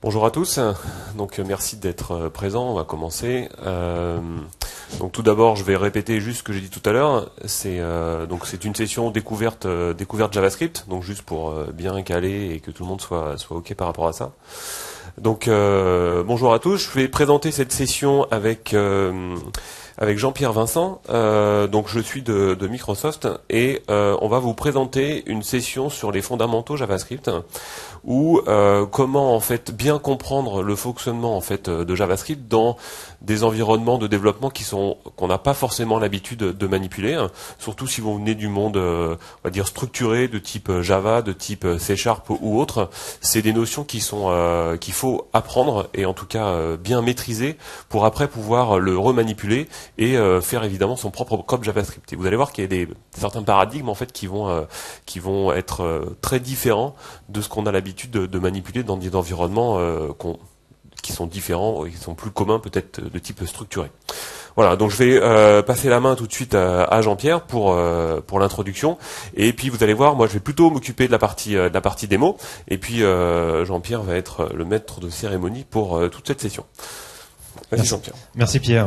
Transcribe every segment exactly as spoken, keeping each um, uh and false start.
Bonjour à tous, donc merci d'être présents, on va commencer. Euh, donc tout d'abord je vais répéter juste ce que j'ai dit tout à l'heure, c'est euh, donc c'est une session découverte, euh, découverte JavaScript, donc juste pour euh, bien caler et que tout le monde soit, soit ok par rapport à ça. Donc euh, bonjour à tous, je vais présenter cette session avec... Euh, avec Jean-Pierre Vincent, euh, donc je suis de, de Microsoft et euh, on va vous présenter une session sur les fondamentaux JavaScript ou euh, comment en fait bien comprendre le fonctionnement en fait de JavaScript dans des environnements de développement qui sont qu'on n'a pas forcément l'habitude de manipuler, hein, surtout si vous venez du monde euh, on va dire structuré de type Java, de type C Sharp ou autre. C'est des notions qui sont euh, qu'il faut apprendre et en tout cas euh, bien maîtriser pour après pouvoir le remanipuler et euh, faire évidemment son propre code JavaScript. Et vous allez voir qu'il y a des certains paradigmes en fait qui vont euh, qui vont être euh, très différents de ce qu'on a l'habitude de, de manipuler dans des environnements euh, qu'on, qui sont différents, qui sont plus communs peut-être de type structuré. Voilà, donc je vais euh, passer la main tout de suite à, à Jean-Pierre pour euh, pour l'introduction. Et puis vous allez voir, moi je vais plutôt m'occuper de la partie euh, de la partie démo. Et puis euh, Jean-Pierre va être le maître de cérémonie pour euh, toute cette session. Vas-y Jean-Pierre. Merci Pierre.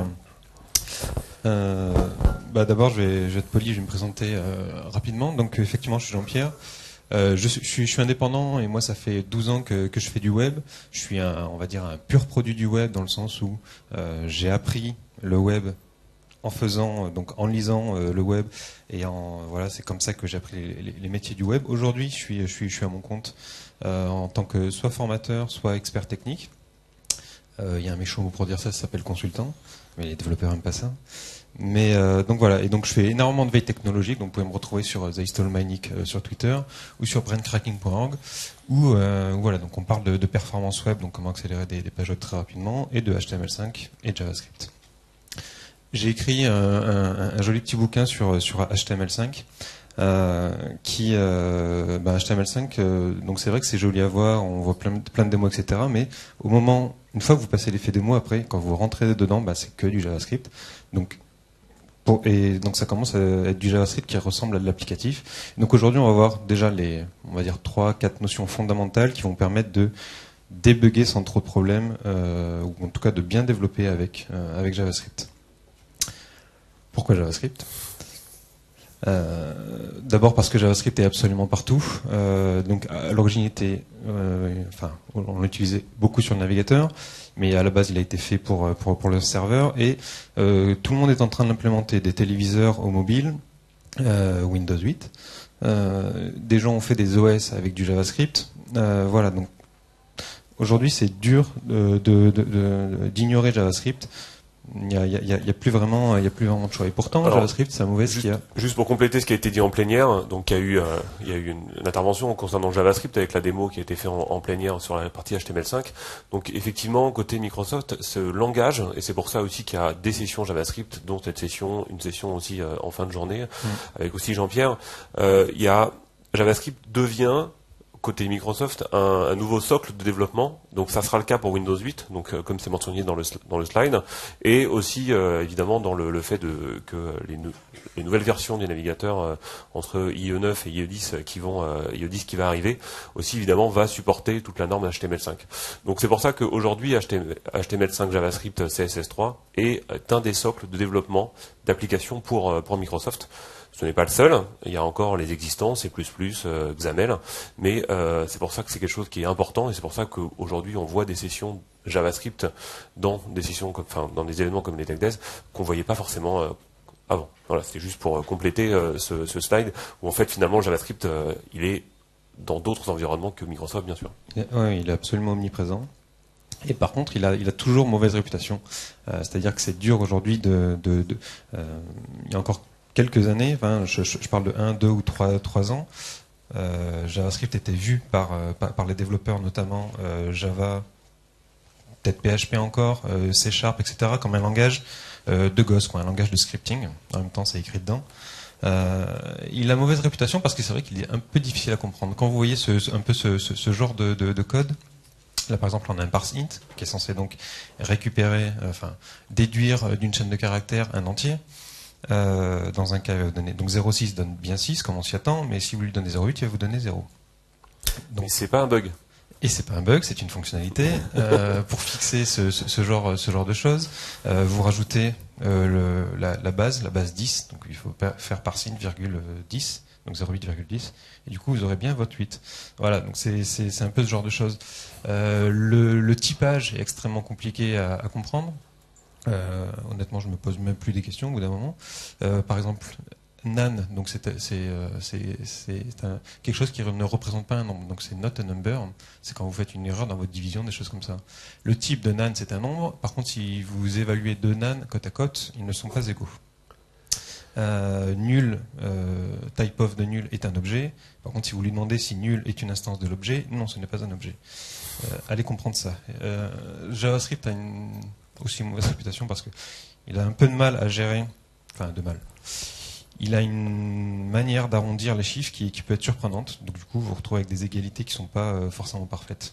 Euh, bah d'abord, je vais, je vais être poli, je vais me présenter euh, rapidement. Donc, effectivement, je suis Jean-Pierre. Euh, je, suis, je, suis, je suis indépendant et moi, ça fait douze ans que, que je fais du web. Je suis, un, on va dire, un pur produit du web dans le sens où euh, j'ai appris le web en faisant, donc en lisant euh, le web et en voilà, c'est comme ça que j'ai appris les, les, les métiers du web. Aujourd'hui, je suis, je suis, je suis à mon compte euh, en tant que soit formateur, soit expert technique. Il euh, y a un méchant mot pour dire ça, ça s'appelle consultant. Mais les développeurs n'aiment pas ça. Mais euh, donc voilà, et donc je fais énormément de veille technologique, donc vous pouvez me retrouver sur euh, TheIstallManic euh, sur Twitter ou sur braincracking point org où euh, voilà, donc on parle de, de performance web, donc comment accélérer des, des pages web très rapidement, et de H T M L cinq et de JavaScript. J'ai écrit un, un, un joli petit bouquin sur sur H T M L cinq. Euh, qui euh, bah, H T M L cinq, euh, donc c'est vrai que c'est joli à voir, on voit plein, plein de démos, et cetera. Mais au moment, une fois que vous passez l'effet démo, après, quand vous rentrez dedans, bah, c'est que du JavaScript. Donc, pour, et donc ça commence à être du JavaScript qui ressemble à de l'applicatif. Donc aujourd'hui, on va voir déjà les, on va dire trois, quatre notions fondamentales qui vont permettre de débugger sans trop de problèmes, euh, ou en tout cas de bien développer avec euh, avec JavaScript. Pourquoi JavaScript ? Euh, D'abord parce que JavaScript est absolument partout. Euh, donc à l'origine était, euh, enfin, on l'utilisait beaucoup sur le navigateur, mais à la base il a été fait pour pour, pour le serveur et euh, tout le monde est en train de l'implémenter, des téléviseurs au mobile, euh, Windows huit. Euh, des gens ont fait des O S avec du JavaScript. Euh, voilà, donc aujourd'hui c'est dur de, de, de, de, d'ignorer JavaScript. Il n'y a, y a, y a plus vraiment, il y a plus vraiment de choix. Et pourtant, alors, JavaScript, c'est un mauvais juste, qui a. Juste pour compléter ce qui a été dit en plénière, donc il y a eu, euh, il y a eu une, une intervention concernant JavaScript avec la démo qui a été faite en, en plénière sur la partie H T M L cinq. Donc effectivement, côté Microsoft, ce langage, et c'est pour ça aussi qu'il y a des sessions JavaScript, dont cette session, une session aussi euh, en fin de journée, mmh. avec aussi Jean-Pierre, euh, il y a JavaScript devient côté Microsoft un, un nouveau socle de développement, donc ça sera le cas pour Windows huit, donc euh, comme c'est mentionné dans le dans le slide, et aussi euh, évidemment dans le, le fait de que les, nou les nouvelles versions du navigateur euh, entre I E neuf et I E dix qui vont euh, I E dix qui va arriver aussi évidemment va supporter toute la norme H T M L cinq. Donc c'est pour ça qu'aujourd'hui H T M L cinq JavaScript C S S trois est un des socles de développement d'applications pour pour Microsoft. Ce n'est pas le seul, il y a encore les existants, C plus plus, euh, X A M L, mais euh, c'est pour ça que c'est quelque chose qui est important et c'est pour ça qu'aujourd'hui on voit des sessions JavaScript dans des sessions, comme, enfin dans des événements comme les TechDes qu'on voyait pas forcément euh, avant. Voilà, c'était juste pour euh, compléter euh, ce, ce slide où en fait finalement JavaScript euh, il est dans d'autres environnements que Microsoft bien sûr. Oui, il est absolument omniprésent. Et par contre, il a, il a toujours mauvaise réputation. Euh, C'est-à-dire que c'est dur aujourd'hui de, de, de euh, il y a encore quelques années, enfin, je, je, je parle de un, deux ou trois, trois ans, euh, JavaScript était vu par, euh, par, par les développeurs, notamment euh, Java, peut-être P H P encore, euh, C Sharp, et cetera, comme un langage euh, de gosse, quoi, un langage de scripting. En même temps, c'est écrit dedans. Euh, il a mauvaise réputation parce que c'est vrai qu'il est un peu difficile à comprendre. Quand vous voyez ce, ce, un peu ce, ce, ce genre de, de, de code, là par exemple on a un parse int qui est censé donc récupérer, euh, enfin déduire d'une chaîne de caractères un entier. Euh, dans un cas, il va vous donner, donc zéro virgule six donne bien six, comme on s'y attend, mais si vous lui donnez zéro virgule huit, il va vous donner zéro. Donc c'est pas un bug. Et c'est pas un bug, c'est une fonctionnalité. Euh, pour fixer ce, ce, ce, genre, ce genre de choses, euh, vous rajoutez euh, le, la, la base, la base dix, donc il faut faire parsing virgule dix, donc zéro virgule huit virgule dix, et du coup vous aurez bien votre huit. Voilà, donc c'est, c'est, c'est un peu ce genre de choses. Euh, le, le typage est extrêmement compliqué à, à comprendre. Euh, honnêtement, je me pose même plus des questions au bout d'un moment. Euh, par exemple, nan, donc c'est, c'est, c'est, c'est un, quelque chose qui ne représente pas un nombre, donc c'est not a number, c'est quand vous faites une erreur dans votre division, des choses comme ça. Le type de nan, c'est un nombre, par contre si vous évaluez deux nan côte à côte, ils ne sont pas égaux. Euh, nul, euh, type of de nul est un objet, par contre si vous lui demandez si nul est une instance de l'objet, non, ce n'est pas un objet. Euh, allez comprendre ça. Euh, JavaScript a une, aussi une mauvaise réputation parce qu'il a un peu de mal à gérer, enfin de mal. Il a une manière d'arrondir les chiffres qui, qui peut être surprenante. Donc du coup, vous vous retrouvez avec des égalités qui ne sont pas euh, forcément parfaites.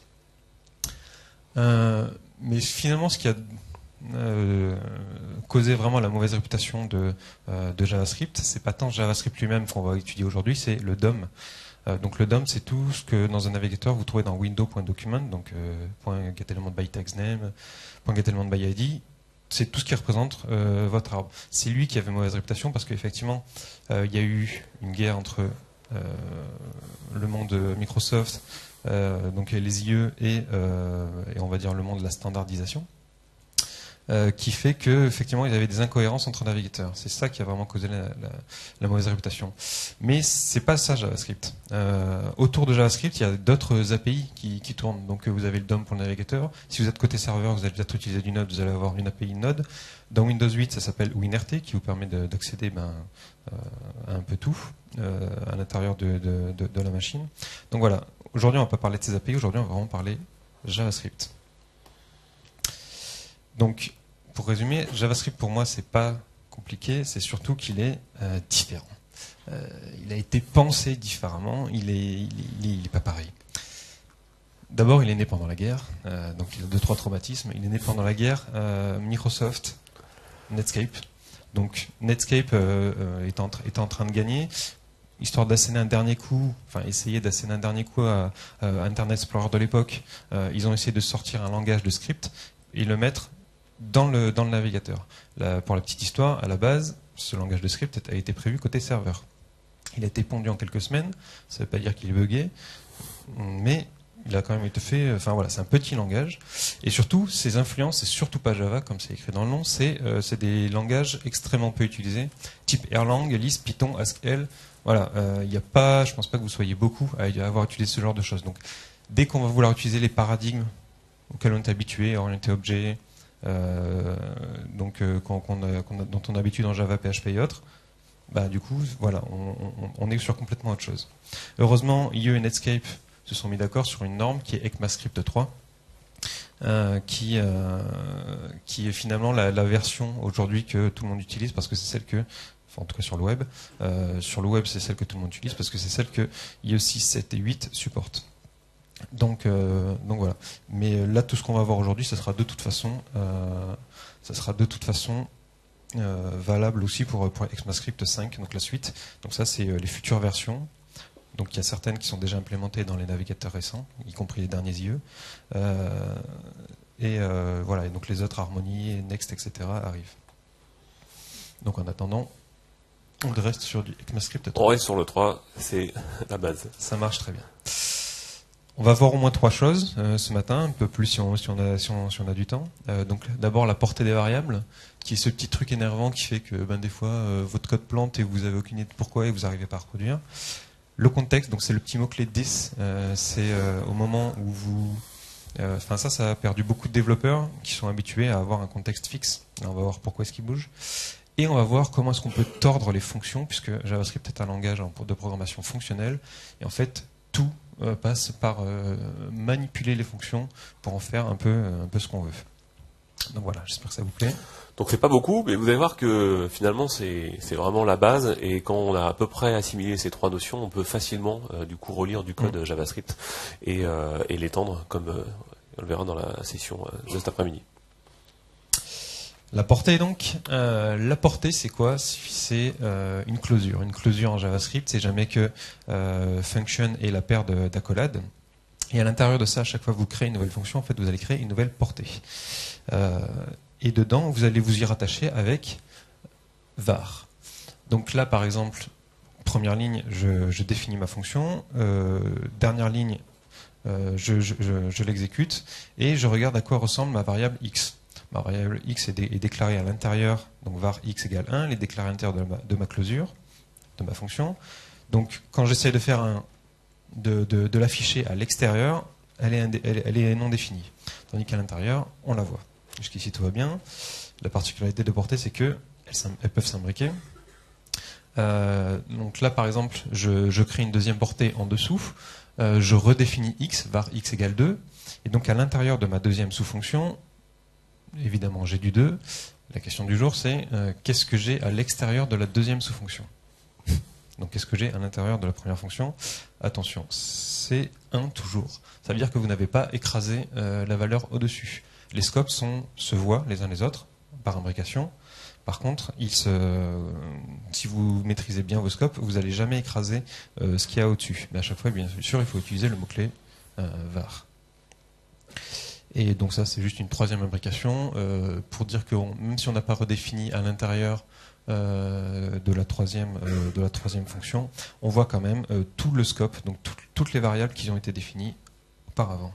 Euh, mais finalement, ce qui a euh, causé vraiment la mauvaise réputation de, euh, de JavaScript, c'est pas tant JavaScript lui-même qu'on va étudier aujourd'hui, c'est le D O M. Euh, donc le D O M, c'est tout ce que dans un navigateur vous trouvez dans window.document, donc euh, .getElementByTextName, .getElementById. C'est tout ce qui représente euh, votre arbre. C'est lui qui avait mauvaise réputation parce qu'effectivement, euh, il y a eu une guerre entre euh, le monde de Microsoft, euh, donc les I E, et, euh, et on va dire le monde de la standardisation, euh, qui fait que effectivement, il y avait des incohérences entre navigateurs. C'est ça qui a vraiment causé la, la, la mauvaise réputation. Mais c'est pas ça JavaScript. Euh, autour de JavaScript, il y a d'autres A P I qui, qui tournent. Donc vous avez le D O M pour le navigateur. Si vous êtes côté serveur, vous allez peut-être utiliser du Node, vous allez avoir une A P I Node. Dans Windows huit, ça s'appelle WinRT, qui vous permet de, d'accéder ben, euh, à un peu tout euh, à l'intérieur de, de, de, de la machine. Donc voilà. Aujourd'hui, on va pas parler de ces A P I. Aujourd'hui, on va vraiment parler JavaScript. Donc, pour résumer, JavaScript pour moi c'est pas compliqué, c'est surtout qu'il est euh, différent. Euh, il a été pensé différemment, il est, il est, il est, il est pas pareil. D'abord, il est né pendant la guerre, euh, donc il a deux trois traumatismes. Il est né pendant la guerre, euh, Microsoft, Netscape. Donc Netscape euh, euh, est, en est en train de gagner. Histoire d'asséner un dernier coup, enfin essayer d'asséner un dernier coup à, à Internet Explorer de l'époque, euh, ils ont essayé de sortir un langage de script et le mettre dans le, dans le navigateur. Là, pour la petite histoire, à la base, ce langage de script a été prévu côté serveur. Il a été pondu en quelques semaines, ça ne veut pas dire qu'il est buggé, mais il a quand même été fait, enfin voilà, c'est un petit langage. Et surtout, ses influences, c'est surtout pas Java, comme c'est écrit dans le nom, c'est euh, c'est des langages extrêmement peu utilisés, type Erlang, Lisp, Python, Haskell. Voilà, il euh, n'y a pas, je pense pas que vous soyez beaucoup à avoir utilisé ce genre de choses. Donc, dès qu'on va vouloir utiliser les paradigmes auxquels on est habitué, orienté objet, euh, donc euh, qu'on, qu'on a, qu'on a, dont on a l'habitude en Java, P H P et autres, bah du coup, voilà, on, on, on est sur complètement autre chose. Heureusement, I E et Netscape se sont mis d'accord sur une norme qui est ECMAScript trois, euh, qui, euh, qui est finalement la, la version aujourd'hui que tout le monde utilise parce que c'est celle que, enfin, en tout cas sur le web, euh, sur le web c'est celle que tout le monde utilise parce que c'est celle que I E six, sept et huit supportent. Donc, euh, donc voilà. Mais là, tout ce qu'on va voir aujourd'hui, ça sera de toute façon, euh, ça sera de toute façon euh, valable aussi pour, pour ECMAScript cinq, donc la suite. Donc ça, c'est les futures versions. Donc il y a certaines qui sont déjà implémentées dans les navigateurs récents, y compris les derniers I E. Euh, et euh, voilà. Et donc les autres Harmony, Next, et cetera arrivent. Donc en attendant, on reste sur du ECMAScript trois. On reste sur le trois, c'est la base. Ça marche très bien. On va voir au moins trois choses euh, ce matin, un peu plus si on, si on, a, si on, si on a du temps. Euh, donc d'abord la portée des variables, qui est ce petit truc énervant qui fait que ben, des fois euh, votre code plante et vous avez aucune idée de pourquoi et vous n'arrivez pas à reproduire. Le contexte, donc c'est le petit mot-clé dix, euh, c'est euh, au moment où vous... Enfin euh, ça, ça a perdu beaucoup de développeurs qui sont habitués à avoir un contexte fixe. Là, on va voir pourquoi est-ce qu'il bouge. Et on va voir comment est-ce qu'on peut tordre les fonctions, puisque JavaScript est un langage de programmation fonctionnelle. Et en fait, tout euh, passe par euh, manipuler les fonctions pour en faire un peu, un peu ce qu'on veut. Donc voilà, j'espère que ça vous plaît. Donc c'est pas beaucoup, mais vous allez voir que finalement c'est c'est vraiment la base, et quand on a à peu près assimilé ces trois notions, on peut facilement euh, du coup relire du code mmh. JavaScript et, euh, et l'étendre, comme euh, on le verra dans la session euh, de cet après-midi. La portée donc, euh, la portée c'est quoi? C'est euh, une closure. Une closure en JavaScript, c'est jamais que euh, function et la paire d'accolades. Et à l'intérieur de ça, à chaque fois que vous créez une nouvelle fonction, en fait, vous allez créer une nouvelle portée. Euh, et dedans, vous allez vous y rattacher avec var. Donc là, par exemple, première ligne, je, je définis ma fonction. Euh, dernière ligne, euh, je, je, je, je l'exécute. Et je regarde à quoi ressemble ma variable x. Ma variable x est, dé, est déclarée à l'intérieur, donc var x égale un, elle est déclarée à l'intérieur de ma, de ma closure, de ma fonction. Donc quand j'essaie de faire un de, de, de l'afficher à l'extérieur, elle est, indé, elle, elle est non définie. Tandis qu'à l'intérieur, on la voit. Jusqu'ici tout va bien. La particularité de portée, c'est que elles, elles peuvent s'imbriquer. Euh, donc là, par exemple, je, je crée une deuxième portée en dessous. Euh, je redéfinis x, var x égale deux. Et donc à l'intérieur de ma deuxième sous-fonction, évidemment j'ai du deux. La question du jour, c'est euh, qu'est-ce que j'ai à l'extérieur de la deuxième sous-fonction? Donc qu'est-ce que j'ai à l'intérieur de la première fonction? Attention, c'est un toujours. Ça veut dire que vous n'avez pas écrasé euh, la valeur au-dessus. Les scopes sont, se voient les uns les autres par imbrication. Par contre, ils se, euh, si vous maîtrisez bien vos scopes, vous n'allez jamais écraser euh, ce qu'il y a au-dessus. Mais à chaque fois, bien sûr, il faut utiliser le mot-clé euh, var. Et donc ça, c'est juste une troisième imbrication euh, pour dire que on, même si on n'a pas redéfini à l'intérieur euh, de la troisième euh, de la troisième fonction, on voit quand même euh, tout le scope, donc tout, toutes les variables qui ont été définies auparavant.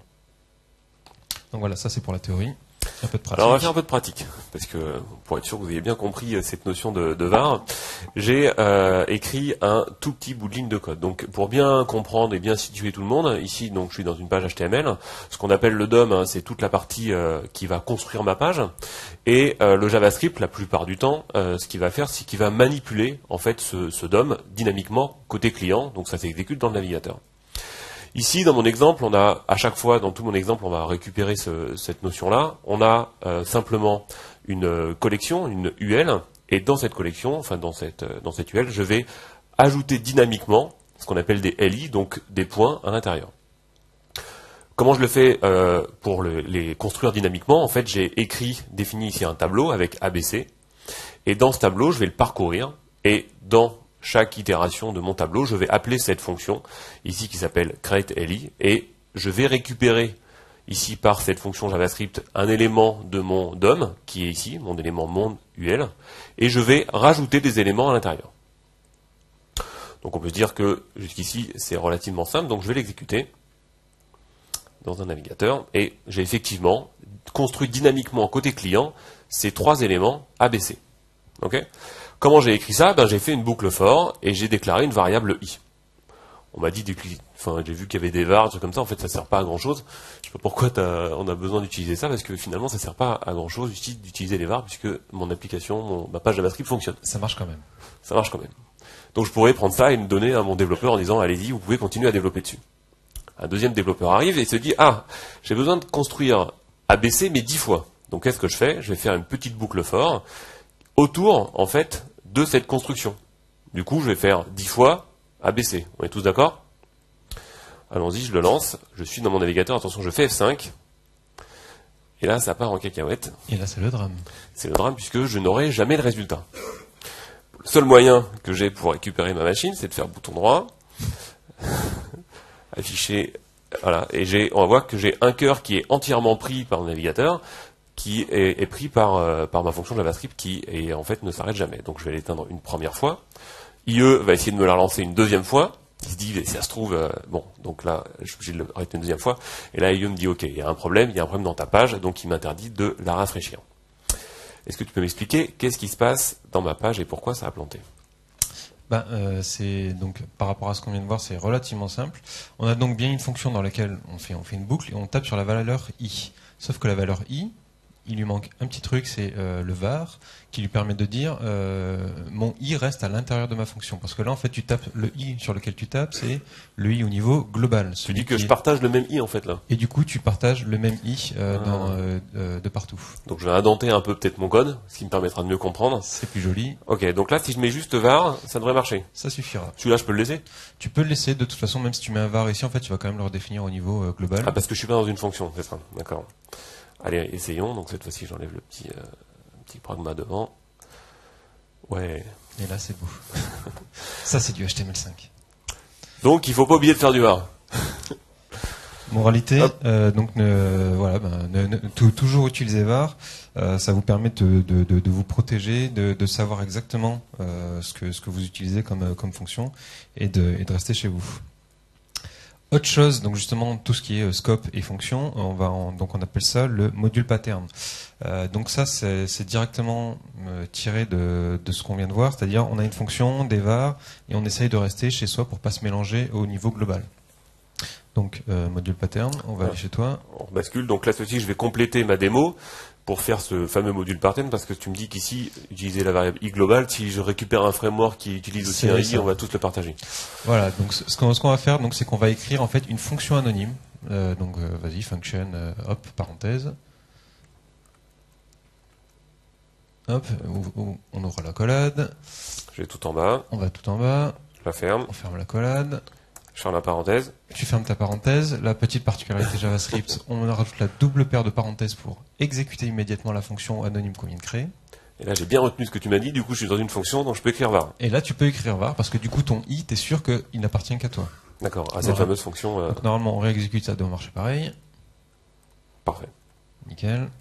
Donc voilà, ça c'est pour la théorie. Un peu de pratique. Alors on va faire un peu de pratique, parce que pour être sûr que vous ayez bien compris cette notion de, de var, j'ai euh, écrit un tout petit bout de ligne de code. Donc pour bien comprendre et bien situer tout le monde, ici donc je suis dans une page H T M L, ce qu'on appelle le D O M, hein, c'est toute la partie euh, qui va construire ma page, et euh, le JavaScript, la plupart du temps, euh, ce qu'il va faire, c'est qu'il va manipuler en fait ce, ce D O M dynamiquement côté client, donc ça s'exécute dans le navigateur. Ici, dans mon exemple, on a, à chaque fois, dans tout mon exemple, on va récupérer ce, cette notion-là. On a euh, simplement une euh, collection, une U L, et dans cette collection, enfin dans cette, euh, dans cette U L, je vais ajouter dynamiquement ce qu'on appelle des L I, donc des points à l'intérieur. Comment je le fais euh, pour le, les construire dynamiquement? En fait, j'ai écrit, défini ici un tableau avec A B C, et dans ce tableau, je vais le parcourir, et dans chaque itération de mon tableau, je vais appeler cette fonction, ici qui s'appelle createLi, et je vais récupérer ici par cette fonction JavaScript un élément de mon D O M, qui est ici, mon élément mon U L, et je vais rajouter des éléments à l'intérieur. Donc on peut se dire que jusqu'ici c'est relativement simple, donc je vais l'exécuter dans un navigateur, et j'ai effectivement construit dynamiquement côté client ces trois éléments A B C. Ok ? Comment j'ai écrit ça? Ben, j'ai fait une boucle for et j'ai déclaré une variable i. On m'a dit, enfin, j'ai vu qu'il y avait des var, des trucs comme ça. En fait, ça sert pas à grand chose. Je sais pas pourquoi on a besoin d'utiliser ça, parce que finalement, ça sert pas à grand chose d'utiliser les var, puisque mon application, mon, ma page JavaScript fonctionne. Ça marche quand même. Ça marche quand même. Donc, je pourrais prendre ça et me donner à mon développeur en disant, allez-y, vous pouvez continuer à développer dessus. Un deuxième développeur arrive et se dit, ah, j'ai besoin de construire A B C, mais dix fois. Donc, qu'est-ce que je fais? Je vais faire une petite boucle for autour, en fait, de cette construction. Du coup, je vais faire dix fois A B C. On est tous d'accord? Allons-y, je le lance. Je suis dans mon navigateur. Attention, je fais F cinq. Et là, ça part en cacahuète. Et là, c'est le drame. C'est le drame, puisque je n'aurai jamais le résultat. Le seul moyen que j'ai pour récupérer ma machine, c'est de faire bouton droit, afficher, voilà. Et j'ai, on va voir que j'ai un cœur qui est entièrement pris par le navigateur, qui est, est pris par, euh, par ma fonction JavaScript qui est, en fait ne s'arrête jamais. Donc je vais l'éteindre une première fois. I E va essayer de me la relancer une deuxième fois. Il se dit, si ça se trouve, euh, bon, donc là, je suis obligé de l'arrêter une deuxième fois. Et là, I E me dit, ok, il y a un problème, il y a un problème dans ta page, donc il m'interdit de la rafraîchir. Est-ce que tu peux m'expliquer qu'est-ce qui se passe dans ma page et pourquoi ça a planté? Ben, euh, c'est donc par rapport à ce qu'on vient de voir, c'est relativement simple. On a donc bien une fonction dans laquelle on fait, on fait une boucle et on tape sur la valeur i. Sauf que la valeur i, il lui manque un petit truc, c'est euh, le var, qui lui permet de dire euh, mon i reste à l'intérieur de ma fonction. Parce que là, en fait, tu tapes le i sur lequel tu tapes, c'est le i au niveau global. Tu dis que je partage le même i, en fait, là. Et du coup, tu partages le même i euh, ah. dans, euh, euh, de partout. Donc je vais indenter un peu peut-être mon code, ce qui me permettra de mieux comprendre. C'est plus joli. Ok, donc là, si je mets juste var, ça devrait marcher. Ça suffira. Celui-là, je peux le laisser? Tu peux le laisser, de toute façon, même si tu mets un var ici, en fait, tu vas quand même le redéfinir au niveau euh, global. Ah, parce que je suis pas dans une fonction, c'est ça. D'accord. Allez, essayons. Donc cette fois-ci, j'enlève le petit, euh, petit pragma devant. Ouais. Et là, c'est beau. Ça, c'est du H T M L cinq. Donc, il faut pas oublier de faire du var. Moralité, euh, donc ne, voilà, ben, ne, ne, tout, toujours utiliser var. Euh, ça vous permet de, de, de, de vous protéger, de, de savoir exactement euh, ce que ce que vous utilisez comme comme fonction et de, et de rester chez vous. Autre chose, donc justement tout ce qui est scope et fonction, on va en, donc on appelle ça le module pattern. Euh, donc ça c'est, c'est directement euh, tiré de, de ce qu'on vient de voir, c'est-à-dire on a une fonction, des var, et on essaye de rester chez soi pour pas se mélanger au niveau global. Donc euh, module pattern, on va ouais. aller chez toi. On bascule, donc là ceci je vais compléter ma démo pour faire ce fameux module pattern, parce que tu me dis qu'ici, utiliser la variable i global, si je récupère un framework qui utilise aussi c'est un i, ça. On va tous le partager. Voilà, donc ce qu'on, ce qu'on va faire, donc, c'est qu'on va écrire en fait une fonction anonyme. Euh, donc euh, vas-y, function, euh, hop, parenthèse. Hop, on ouvre la collade. Je vais tout en bas. On va tout en bas. Je la ferme. On ferme la collade. Je ferme la parenthèse. Tu fermes ta parenthèse. La petite particularité JavaScript, on rajoute la double paire de parenthèses pour exécuter immédiatement la fonction anonyme qu'on vient de créer. Et là, j'ai bien retenu ce que tu m'as dit. Du coup, je suis dans une fonction dont je peux écrire var. Et là, tu peux écrire var parce que du coup, ton i, t'es sûr qu'il n'appartient qu'à toi. D'accord, à cette voilà. fameuse fonction. Euh... Donc, normalement, on réexécute, ça doit marcher pareil. Parfait. Nickel.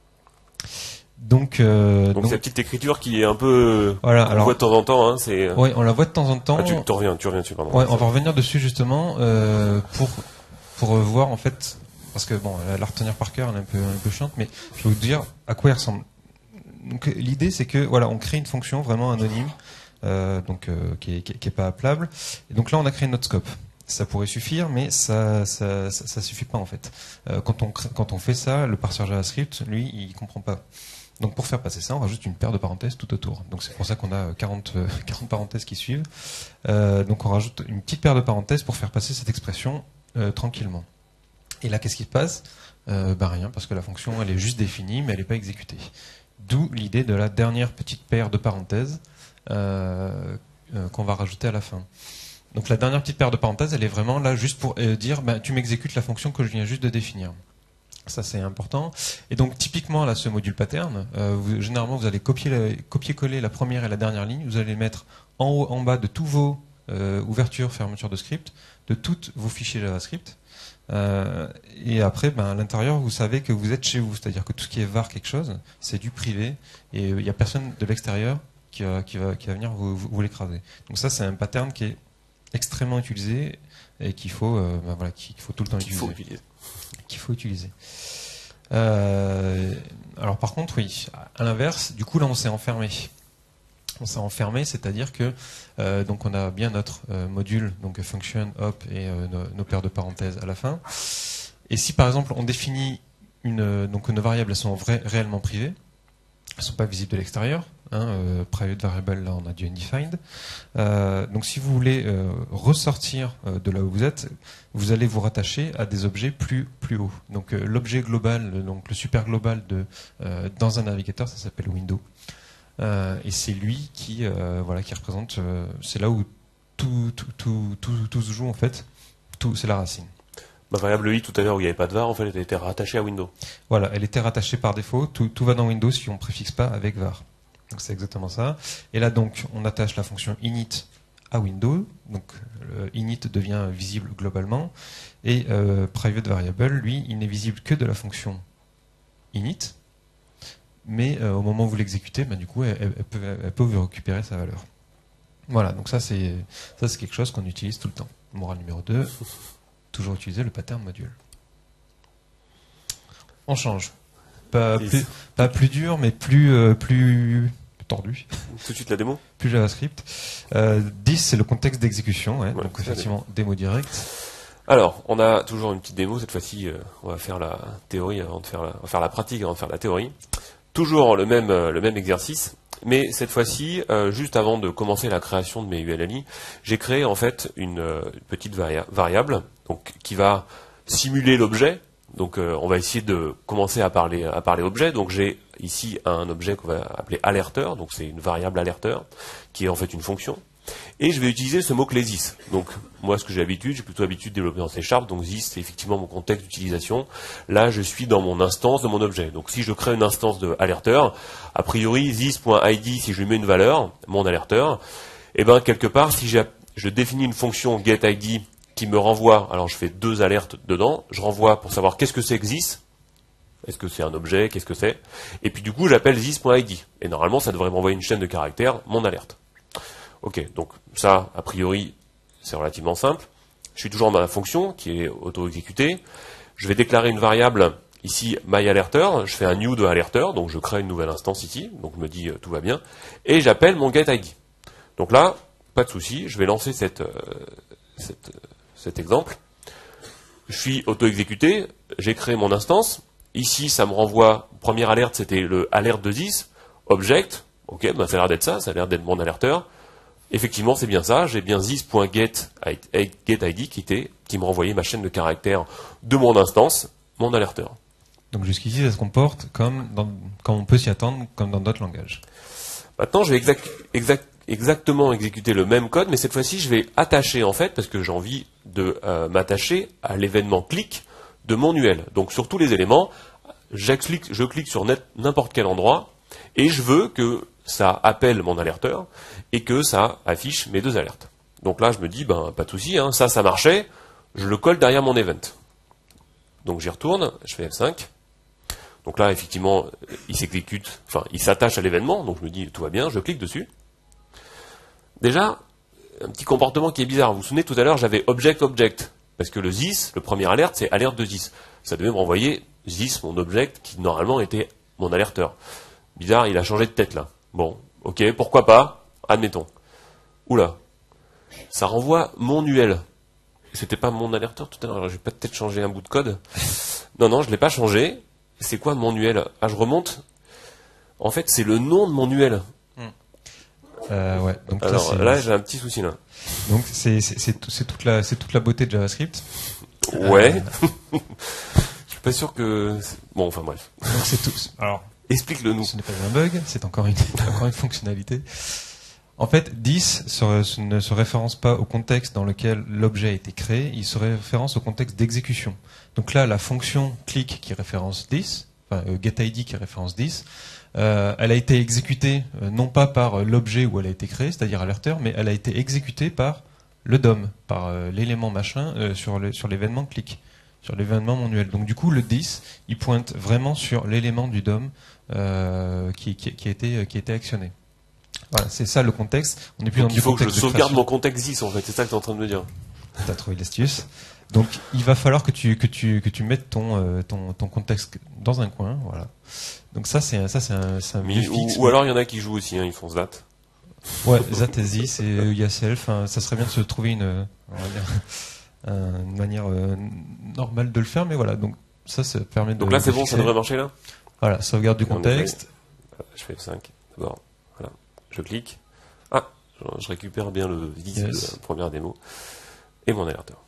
Donc, euh, donc, donc cette petite écriture qui est un peu, voilà, on alors, voit de temps en temps, hein, c'est. Oui, on la voit de temps en temps. Ah, tu, tu reviens, tu reviens dessus, pardon. Ouais, on va revenir dessus justement euh, pour pour voir en fait, parce que bon, la retenir par cœur, elle est un peu un peu chiante, mais je vais vous dire à quoi elle ressemble. Donc l'idée c'est que voilà, on crée une fonction vraiment anonyme, euh, donc euh, qui est, qui, est, qui est pas appelable. Et donc là, on a créé notre scope. Ça pourrait suffire, mais ça ça, ça, ça suffit pas en fait. Euh, quand on quand on fait ça, le parseur JavaScript, lui, il comprend pas. Donc pour faire passer ça, on rajoute une paire de parenthèses tout autour. Donc c'est pour ça qu'on a quarante, quarante parenthèses qui suivent. Euh, donc on rajoute une petite paire de parenthèses pour faire passer cette expression euh, tranquillement. Et là, qu'est-ce qui se passe ? euh, Bah rien, parce que la fonction, elle est juste définie, mais elle n'est pas exécutée. D'où l'idée de la dernière petite paire de parenthèses euh, euh, qu'on va rajouter à la fin. Donc la dernière petite paire de parenthèses, elle est vraiment là juste pour euh, dire, bah, tu m'exécutes la fonction que je viens juste de définir. Ça, c'est important. Et donc, typiquement, là, ce module pattern, euh, vous, généralement, vous allez copier, copier-coller la première et la dernière ligne. Vous allez les mettre en haut, en bas de tous vos euh, ouvertures, fermetures de script, de tous vos fichiers JavaScript. Euh, et après, ben, à l'intérieur, vous savez que vous êtes chez vous. C'est-à-dire que tout ce qui est var quelque chose, c'est du privé. Et il euh, n'y a personne de l'extérieur qui va, qui va, qui va venir vous, vous, vous l'écraser. Donc ça, c'est un pattern qui est extrêmement utilisé et qu'il faut, euh, ben, voilà, qu'il faut tout le temps qu'il utiliser. Faut utiliser. qu'il faut utiliser. Euh, alors par contre, oui, à l'inverse, du coup là on s'est enfermé. On s'est enfermé, c'est-à-dire que euh, donc on a bien notre euh, module, donc function, hop, et euh, nos, nos paires de parenthèses à la fin. Et si par exemple on définit une, donc nos variables, elles sont vrai, réellement privées, elles ne sont pas visibles de l'extérieur. Hein, euh, private variable, là on a du undefined. Euh, donc si vous voulez euh, ressortir euh, de là où vous êtes, vous allez vous rattacher à des objets plus plus hauts. Donc euh, l'objet global, le, donc le super global de euh, dans un navigateur, ça s'appelle window. Euh, et c'est lui qui euh, voilà qui représente. Euh, c'est là où tout tout tout tout, tout se joue en fait. Tout, c'est la racine. Ma variable i tout à l'heure où il n'y avait pas de var, en fait, elle était rattachée à Windows. Voilà, elle était rattachée par défaut. Tout, tout va dans Windows si on ne préfixe pas avec var. Donc c'est exactement ça. Et là donc on attache la fonction init à Windows. Donc le init devient visible globalement. Et euh, private variable, lui, il n'est visible que de la fonction init. Mais euh, au moment où vous l'exécutez, bah, du coup, elle, elle, peut, elle peut vous récupérer sa valeur. Voilà, donc ça c'est ça c'est quelque chose qu'on utilise tout le temps. Morale numéro deux, toujours utiliser le pattern module. On change. Pas plus, pas plus dur, mais plus, euh, plus tordu. Tout de suite la démo. Plus JavaScript. Euh, dix, c'est le contexte d'exécution. Ouais, ouais, donc effectivement, démo direct. Alors, on a toujours une petite démo. Cette fois-ci, euh, on va faire la théorie avant de faire la, on va faire la pratique avant de faire la théorie. Toujours le même, euh, le même exercice. Mais cette fois-ci, euh, juste avant de commencer la création de mes U L L I, j'ai créé en fait une, euh, une petite varia- variable donc, qui va simuler l'objet. Donc euh, on va essayer de commencer à parler à parler objet. Donc j'ai ici un objet qu'on va appeler alerteur, donc c'est une variable alerteur qui est en fait une fonction. Et je vais utiliser ce mot-clé this. Donc moi ce que j'ai l'habitude, j'ai plutôt l'habitude de développer en C Sharp, donc this c'est effectivement mon contexte d'utilisation. Là je suis dans mon instance de mon objet. Donc si je crée une instance de alerteur, a priori this.id, si je lui mets une valeur, mon alerteur, et ben quelque part si j'ai, je définis une fonction getID qui me renvoie, alors je fais deux alertes dedans, je renvoie pour savoir qu'est-ce que c'est que this, est-ce que c'est un objet, qu'est-ce que c'est, et puis du coup j'appelle this.id, et normalement ça devrait m'envoyer une chaîne de caractères, mon alerte. Ok, donc ça, a priori, c'est relativement simple. Je suis toujours dans ma fonction qui est auto-exécutée. Je vais déclarer une variable, ici, myAlerter. Je fais un new de alerter, donc je crée une nouvelle instance ici. Donc je me dis, euh, tout va bien. Et j'appelle mon getID. Donc là, pas de souci, je vais lancer cette, euh, cette, euh, cet exemple. Je suis auto-exécuté, j'ai créé mon instance. Ici, ça me renvoie, première alerte, c'était le alerte de this, object. Ok, ben ça a l'air d'être ça, ça a l'air d'être mon alerteur. Effectivement, c'est bien ça. J'ai bien this.getID qui était, qui me renvoyait ma chaîne de caractères de mon instance, mon alerteur. Donc jusqu'ici, ça se comporte comme, dans, comme on peut s'y attendre, comme dans d'autres langages. Maintenant, je vais exact, exact, exactement exécuter le même code, mais cette fois-ci, je vais attacher en fait, parce que j'ai envie de euh, m'attacher à l'événement click de mon U L. Donc sur tous les éléments, je clique, je clique sur n'importe quel endroit, et je veux que ça appelle mon alerteur et que ça affiche mes deux alertes. Donc là, je me dis, ben, pas de souci, hein, ça, ça marchait, je le colle derrière mon event. Donc j'y retourne, je fais F cinq. Donc là, effectivement, il s'exécute, enfin, il s'attache à l'événement, donc je me dis, tout va bien, je clique dessus. Déjà, un petit comportement qui est bizarre. Vous vous souvenez, tout à l'heure, j'avais object, object, parce que le this, le premier alerte, c'est alerte de this. Ça devait me renvoyer this, mon object, qui normalement était mon alerteur. Bizarre, il a changé de tête là. Bon, ok, pourquoi pas, admettons. Oula, ça renvoie mon U L. C'était pas mon alerteur tout à l'heure, j'ai peut-être changé un bout de code. Non, non, je l'ai pas changé. C'est quoi mon U L? Ah, je remonte. En fait, c'est le nom de mon U L. Euh, ouais, donc alors là, là j'ai un petit souci là. Donc c'est toute la c'est toute la beauté de JavaScript. Ouais. Euh... je suis pas sûr que bon, enfin bref. Donc c'est tout. Alors explique-le nous. Ce n'est pas un bug, c'est encore une encore une fonctionnalité. En fait, this se, ne se référence pas au contexte dans lequel l'objet a été créé, il se référence au contexte d'exécution. Donc là, la fonction click qui référence this, enfin euh, getID qui référence this, euh, elle a été exécutée euh, non pas par euh, l'objet où elle a été créée, c'est-à-dire alerteur, mais elle a été exécutée par le D O M, par euh, l'élément machin euh, sur le, sur l'événement click, sur l'événement manuel. Donc du coup, le this, il pointe vraiment sur l'élément du D O M euh, qui, qui, qui a été qui a été actionné. Voilà, c'est ça le contexte. On n'est plus Donc dans il du faut que je contexte sauvegarde mon contexte this en fait, c'est ça que tu es en train de me dire. T'as trouvé l'astuce. Donc il va falloir que tu que tu que tu mettes ton euh, ton ton contexte dans un coin, voilà. Donc ça c'est ça c'est un c'est un Mais, vieux ou, fixe. ou alors il y en a qui jouent aussi, hein, ils font Zat. Ouais, Zat et This et euh, Yaself. Hein, ça serait bien de se trouver une on va dire, euh, une manière euh, normale de le faire, mais voilà. Donc ça ça permet de. Donc là c'est bon, fixer. ça devrait marcher là. Voilà, sauvegarde du Et contexte. Je fais F cinq d'abord. Voilà, je clique. Ah, je récupère bien le this Yes. de la première démo et mon alerteur.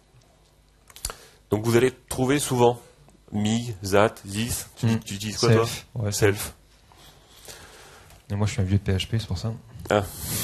Donc vous allez trouver souvent me, that, this. Tu, Mm. tu utilises quoi Self. toi Ouais, Self. Et moi je suis un vieux de P H P, c'est pour ça. Ah.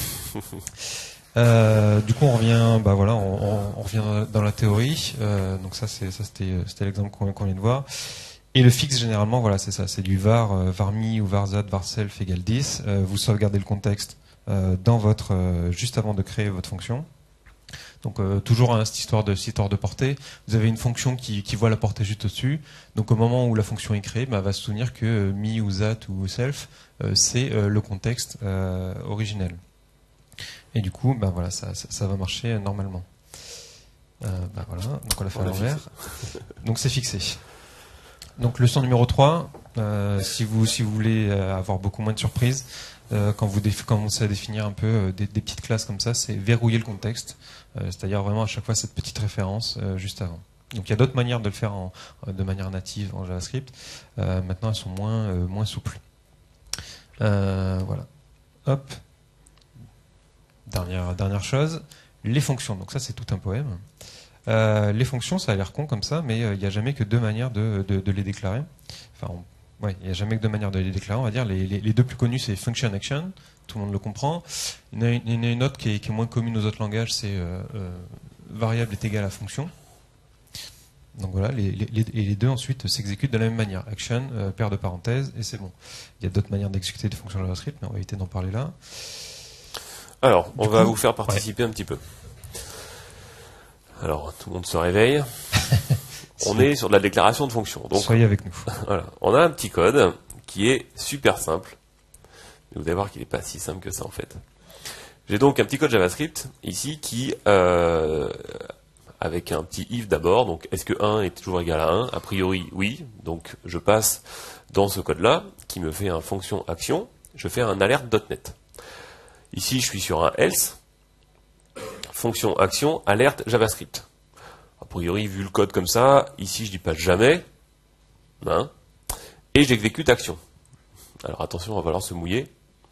Euh, du coup, on revient, bah voilà, on, on, on revient dans la théorie. Euh, donc ça, c'est ça, c'était, c'était l'exemple qu'on, qu'on vient de voir. Et le fixe, généralement, voilà, c'est ça, c'est du var, euh, varme ou varzat, varself égale dix. Euh, vous sauvegardez le contexte euh, dans votre, euh, juste avant de créer votre fonction. Donc euh, toujours hein, cette histoire de cette histoire de portée. Vous avez une fonction qui, qui voit la portée juste au-dessus. Donc au moment où la fonction est créée, bah, elle va se souvenir que euh, me ou that ou self, euh, c'est euh, le contexte euh, originel. Et du coup, bah, voilà, ça, ça, ça va marcher euh, normalement. Euh, bah, voilà, donc on l'a fait à l'envers. Donc c'est fixé. Donc leçon numéro trois, euh, si vous si vous voulez euh, avoir beaucoup moins de surprises, euh, quand vous déf- commencez à définir un peu euh, des, des petites classes comme ça, c'est verrouiller le contexte, euh, c'est-à-dire vraiment à chaque fois cette petite référence euh, juste avant. Donc il y a d'autres manières de le faire en, de manière native en JavaScript. Euh, maintenant elles sont moins euh, moins souples. Euh, voilà. Hop. Dernière dernière chose, les fonctions. Donc ça c'est tout un poème. Euh, les fonctions, ça a l'air con comme ça, mais il euh, n'y a jamais que deux manières de, de, de les déclarer. Enfin, on, ouais, il n'y a jamais que deux manières de les déclarer. On va dire les, les, les deux plus connus, c'est function action. Tout le monde le comprend. Il y en a une, il y en a une autre qui est, qui est moins commune aux autres langages, c'est euh, euh, variable est égal à fonction. Donc voilà, les, les, et les deux ensuite s'exécutent de la même manière. Action, euh, paire de parenthèses, et c'est bon. Il y a d'autres manières d'exécuter des fonctions JavaScript, mais on va éviter d'en parler là. Alors, on Du va coup, vous faire participer ouais. un petit peu. Alors, tout le monde se réveille. On est sur de la déclaration de fonction. Donc, soyez avec nous. Voilà. On a un petit code qui est super simple. Mais vous allez voir qu'il n'est pas si simple que ça en fait. J'ai donc un petit code JavaScript ici qui, euh, avec un petit if d'abord, donc est-ce que un est toujours égal à un? A priori, oui. Donc je passe dans ce code-là, qui me fait un fonction action, je fais un alert.net. Ici, je suis sur un else, fonction action, alerte JavaScript. A priori, vu le code comme ça, ici je dis pas jamais, hein, et j'exécute action. Alors attention, on va falloir se mouiller.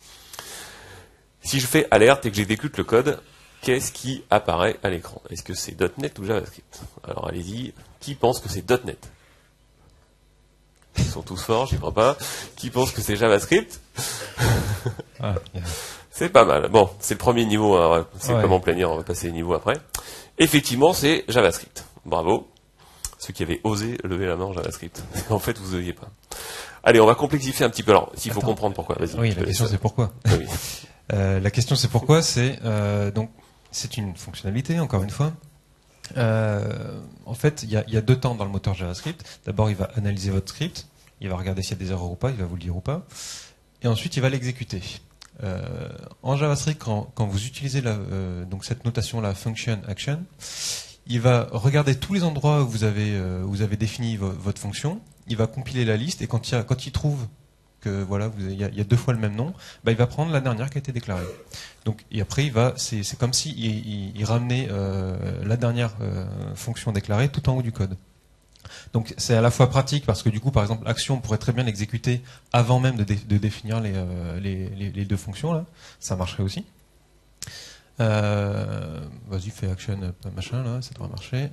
Si je fais alerte et que j'exécute le code, qu'est-ce qui apparaît à l'écran? Est-ce que c'est .NET ou JavaScript? Alors allez-y, qui pense que c'est .NET? Ils sont tous forts, j'y crois pas. Qui pense que c'est JavaScript? Ah, yeah. C'est pas mal. Bon, c'est le premier niveau, hein. C'est ouais. Comment plaignir, on va passer les niveaux après. Effectivement, c'est JavaScript. Bravo. Ceux qui avaient osé lever la main en JavaScript. En fait, vous n'osiez pas. Allez, on va complexifier un petit peu. Alors, s'il faut comprendre pourquoi. Vas-y. Oui, la question c'est pourquoi. Oui. euh, la question c'est pourquoi. C'est euh, donc c'est une fonctionnalité, encore une fois. Euh, en fait, il y a, y a deux temps dans le moteur JavaScript. D'abord, il va analyser votre script. Il va regarder s'il y a des erreurs ou pas. Il va vous le dire ou pas. Et ensuite, il va l'exécuter. Euh, en JavaScript, quand, quand vous utilisez la, euh, donc cette notation-là, function action, il va regarder tous les endroits où vous avez, euh, où vous avez défini vo votre fonction. Il va compiler la liste et quand il, a, quand il trouve que voilà, vous avez, il, y a, il y a deux fois le même nom, bah, il va prendre la dernière qui a été déclarée. Donc, et après, il va, c'est comme si il, il, il ramenait euh, la dernière euh, fonction déclarée tout en haut du code. Donc c'est à la fois pratique parce que du coup, par exemple, action pourrait très bien l'exécuter avant même de, dé de définir les, euh, les, les, les deux fonctions là. Ça marcherait aussi. Euh, Vas-y, fais action machin là, ça devrait marcher.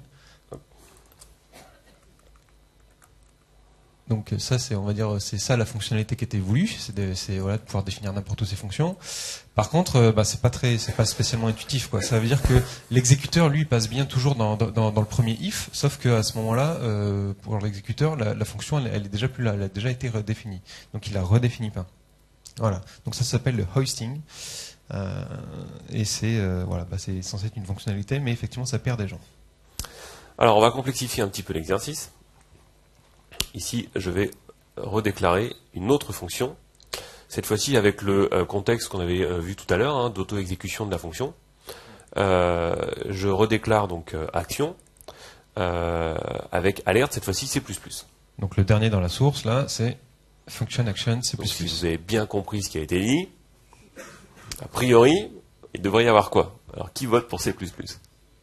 Donc ça, c'est, on va dire, c'est ça la fonctionnalité qui était voulue, c'est de, voilà, de pouvoir définir n'importe où ces fonctions. Par contre, bah, c'est pas très, c'est pas spécialement intuitif, quoi. Ça veut dire que l'exécuteur, lui, passe bien toujours dans, dans, dans le premier if, sauf qu'à ce moment-là, euh, pour l'exécuteur, la, la fonction, elle, elle est déjà plus là, elle a déjà été redéfinie. Donc il la redéfinit pas. Voilà. Donc ça s'appelle le hoisting, euh, et c'est, euh, voilà, bah, c'est censé être une fonctionnalité, mais effectivement, ça perd des gens. Alors, on va complexifier un petit peu l'exercice. Ici, je vais redéclarer une autre fonction, cette fois-ci avec le euh, contexte qu'on avait euh, vu tout à l'heure, hein, d'auto-exécution de la fonction. Euh, je redéclare donc euh, action euh, avec alerte, cette fois-ci C plus plus. Donc le dernier dans la source, là, c'est function action C plus plus. Si vous avez bien compris ce qui a été dit, a priori, il devrait y avoir quoi? Alors, qui vote pour C plus plus?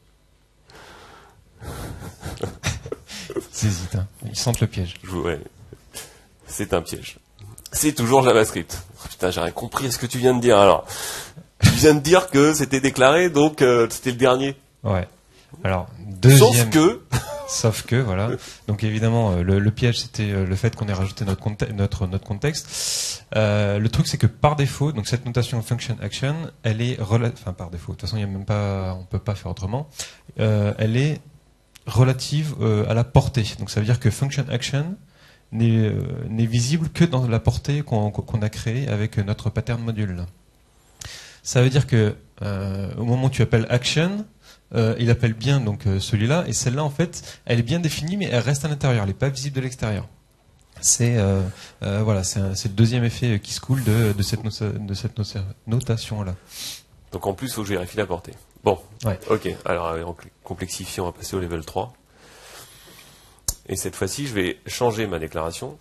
Ils hésitent, hein. Ils sentent le piège. Ouais. C'est un piège. C'est toujours JavaScript. Oh, putain, j'ai rien compris à ce que tu viens de dire. Alors, tu viens de dire que c'était déclaré, donc euh, c'était le dernier. Ouais. Alors, deuxième... Sauf que... Sauf que, voilà. Donc évidemment, le, le piège, c'était le fait qu'on ait rajouté notre, conte notre, notre contexte. Euh, le truc, c'est que par défaut, donc cette notation function action, elle est... Enfin, par défaut. De toute façon, il y a même pas... on peut pas faire autrement. Euh, elle est... relative euh, à la portée. Donc ça veut dire que function action n'est euh, n'est visible que dans la portée qu'on qu'on a créée avec notre pattern module. Ça veut dire que euh, au moment où tu appelles action, euh, il appelle bien donc euh, celui-là, et celle-là en fait, elle est bien définie, mais elle reste à l'intérieur, elle n'est pas visible de l'extérieur. C'est euh, euh, voilà, c'est le deuxième effet qui se coule de, de cette, nota de cette notation là. Donc en plus, il faut que je vérifie la portée. Bon, ouais. Ok, alors en complexifiant, on va passer au level trois. Et cette fois-ci, je vais changer ma déclaration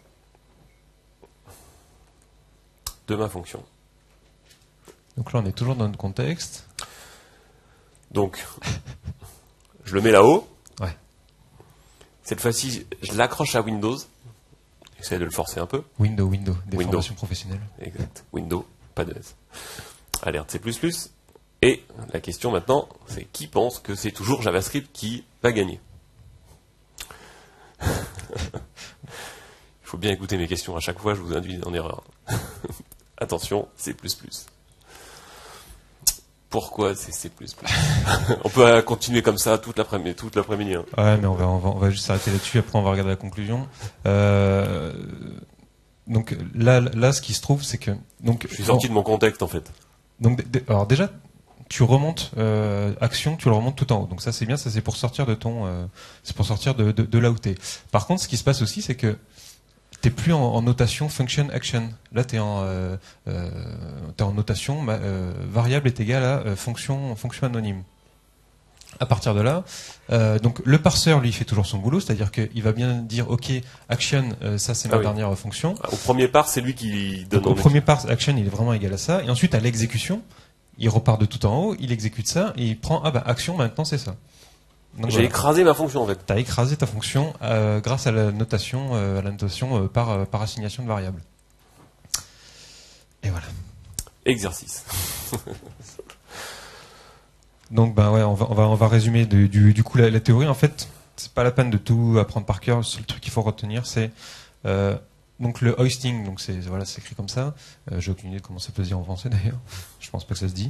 de ma fonction. Donc là, on est toujours dans le contexte. Donc, je le mets là-haut. Ouais. Cette fois-ci, je l'accroche à Windows. J'essaie de le forcer un peu. Windows, Windows, des Windows. formations professionnelles. Exact. Windows, pas de S. Alerte C plus plus. Et la question maintenant, c'est qui pense que c'est toujours JavaScript qui va gagner? Il faut bien écouter mes questions. À chaque fois, je vous induis en erreur. Attention, C plus plus. Pourquoi c'est C plus plus? On peut continuer comme ça toute l'après-midi. Toute l'après-midi. Hein. Ouais, mais on va, on va, on va juste s'arrêter là-dessus. Après, on va regarder la conclusion. Euh, donc là, là, ce qui se trouve, c'est que donc je suis sorti on, de mon contexte en fait. Donc, alors déjà. tu remontes euh, action, tu le remontes tout en haut. Donc ça c'est bien, ça c'est pour sortir de ton, euh, c'est pour sortir de, de, de là où t'es. Par contre, ce qui se passe aussi, c'est que t'es plus en, en notation function action. Là t'es en, euh, euh, t'es en notation euh, variable est égal à euh, fonction fonction anonyme. À partir de là, euh, donc le parseur lui fait toujours son boulot, c'est-à-dire qu'il va bien dire ok action, euh, ça c'est ma Ah oui. dernière fonction. Au premier part, c'est lui qui donne. Donc, au premier part, action il est vraiment égal à ça, et ensuite à l'exécution, il repart de tout en haut, il exécute ça et il prend ah bah action maintenant c'est ça. J'ai voilà. écrasé ma fonction en fait. T'as écrasé ta fonction euh, grâce à la notation, euh, à la notation euh, par euh, par assignation de variables. Et voilà. Exercice. Donc bah ouais, on va on va on va résumer du du, du coup la, la théorie. En fait, c'est pas la peine de tout apprendre par cœur. Le seul truc qu'il faut retenir, c'est euh, donc le hoisting. Donc c'est voilà, c'est écrit comme ça. Euh, J'ai aucune idée de comment ça peut se dire en français d'ailleurs. Je pense pas que ça se dit.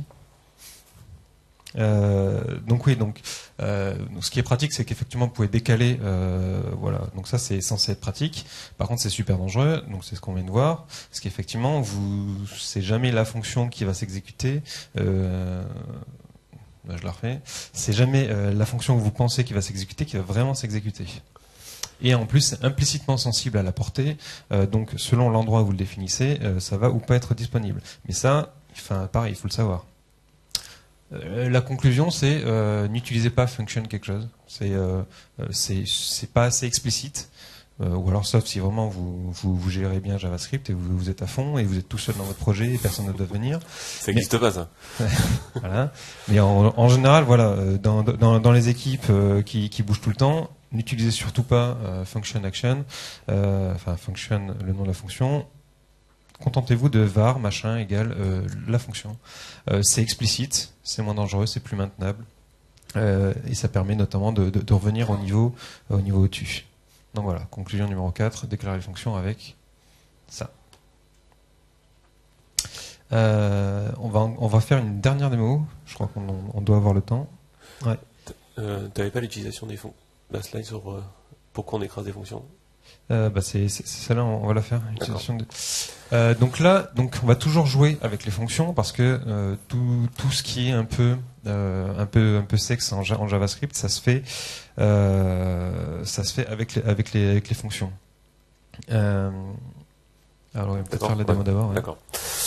Euh, donc oui, donc, euh, donc ce qui est pratique, c'est qu'effectivement vous pouvez décaler, euh, voilà. Donc ça c'est censé être pratique. Par contre c'est super dangereux. Donc c'est ce qu'on vient de voir, parce qu'effectivement vous, c'est jamais la fonction qui va s'exécuter. Euh, je la refais. C'est jamais euh, la fonction que vous pensez qui va s'exécuter qui va vraiment s'exécuter. Et en plus c'est implicitement sensible à la portée. Euh, donc selon l'endroit où vous le définissez, euh, ça va ou pas être disponible. Mais ça, enfin pareil, il faut le savoir. Euh, la conclusion, c'est euh, n'utilisez pas function quelque chose. C'est euh, c'est c'est pas assez explicite. Euh, ou alors sauf si vraiment vous, vous vous gérez bien JavaScript et vous, vous êtes à fond et vous êtes tout seul dans votre projet et personne ne doit venir. Ça n'existe pas ça. Voilà. Mais en, en général, voilà, dans dans dans les équipes euh, qui qui bougent tout le temps, n'utilisez surtout pas euh, function action. Euh, enfin function, le nom de la fonction. Contentez-vous de var machin égale euh, la fonction. Euh, c'est explicite, c'est moins dangereux, c'est plus maintenable, euh, et ça permet notamment de, de, de revenir au niveau au niveau au-dessus. Donc voilà, conclusion numéro quatre, déclarer les fonctions avec ça. Euh, on va on va faire une dernière démo. Je crois qu'on on doit avoir le temps. Ouais. Euh, T'avais pas l'utilisation des fonctions, la slide sur euh, pourquoi on écrase des fonctions. Euh, bah c'est c'est celle-là, on va la faire. Utilisation de... euh, donc là, donc on va toujours jouer avec les fonctions parce que euh, tout tout ce qui est un peu euh, un peu un peu sexe en, en JavaScript, ça se fait euh, ça se fait avec les avec les avec les fonctions. Euh, alors on va peut-être faire la démo ouais. d'abord. Ouais. D'accord.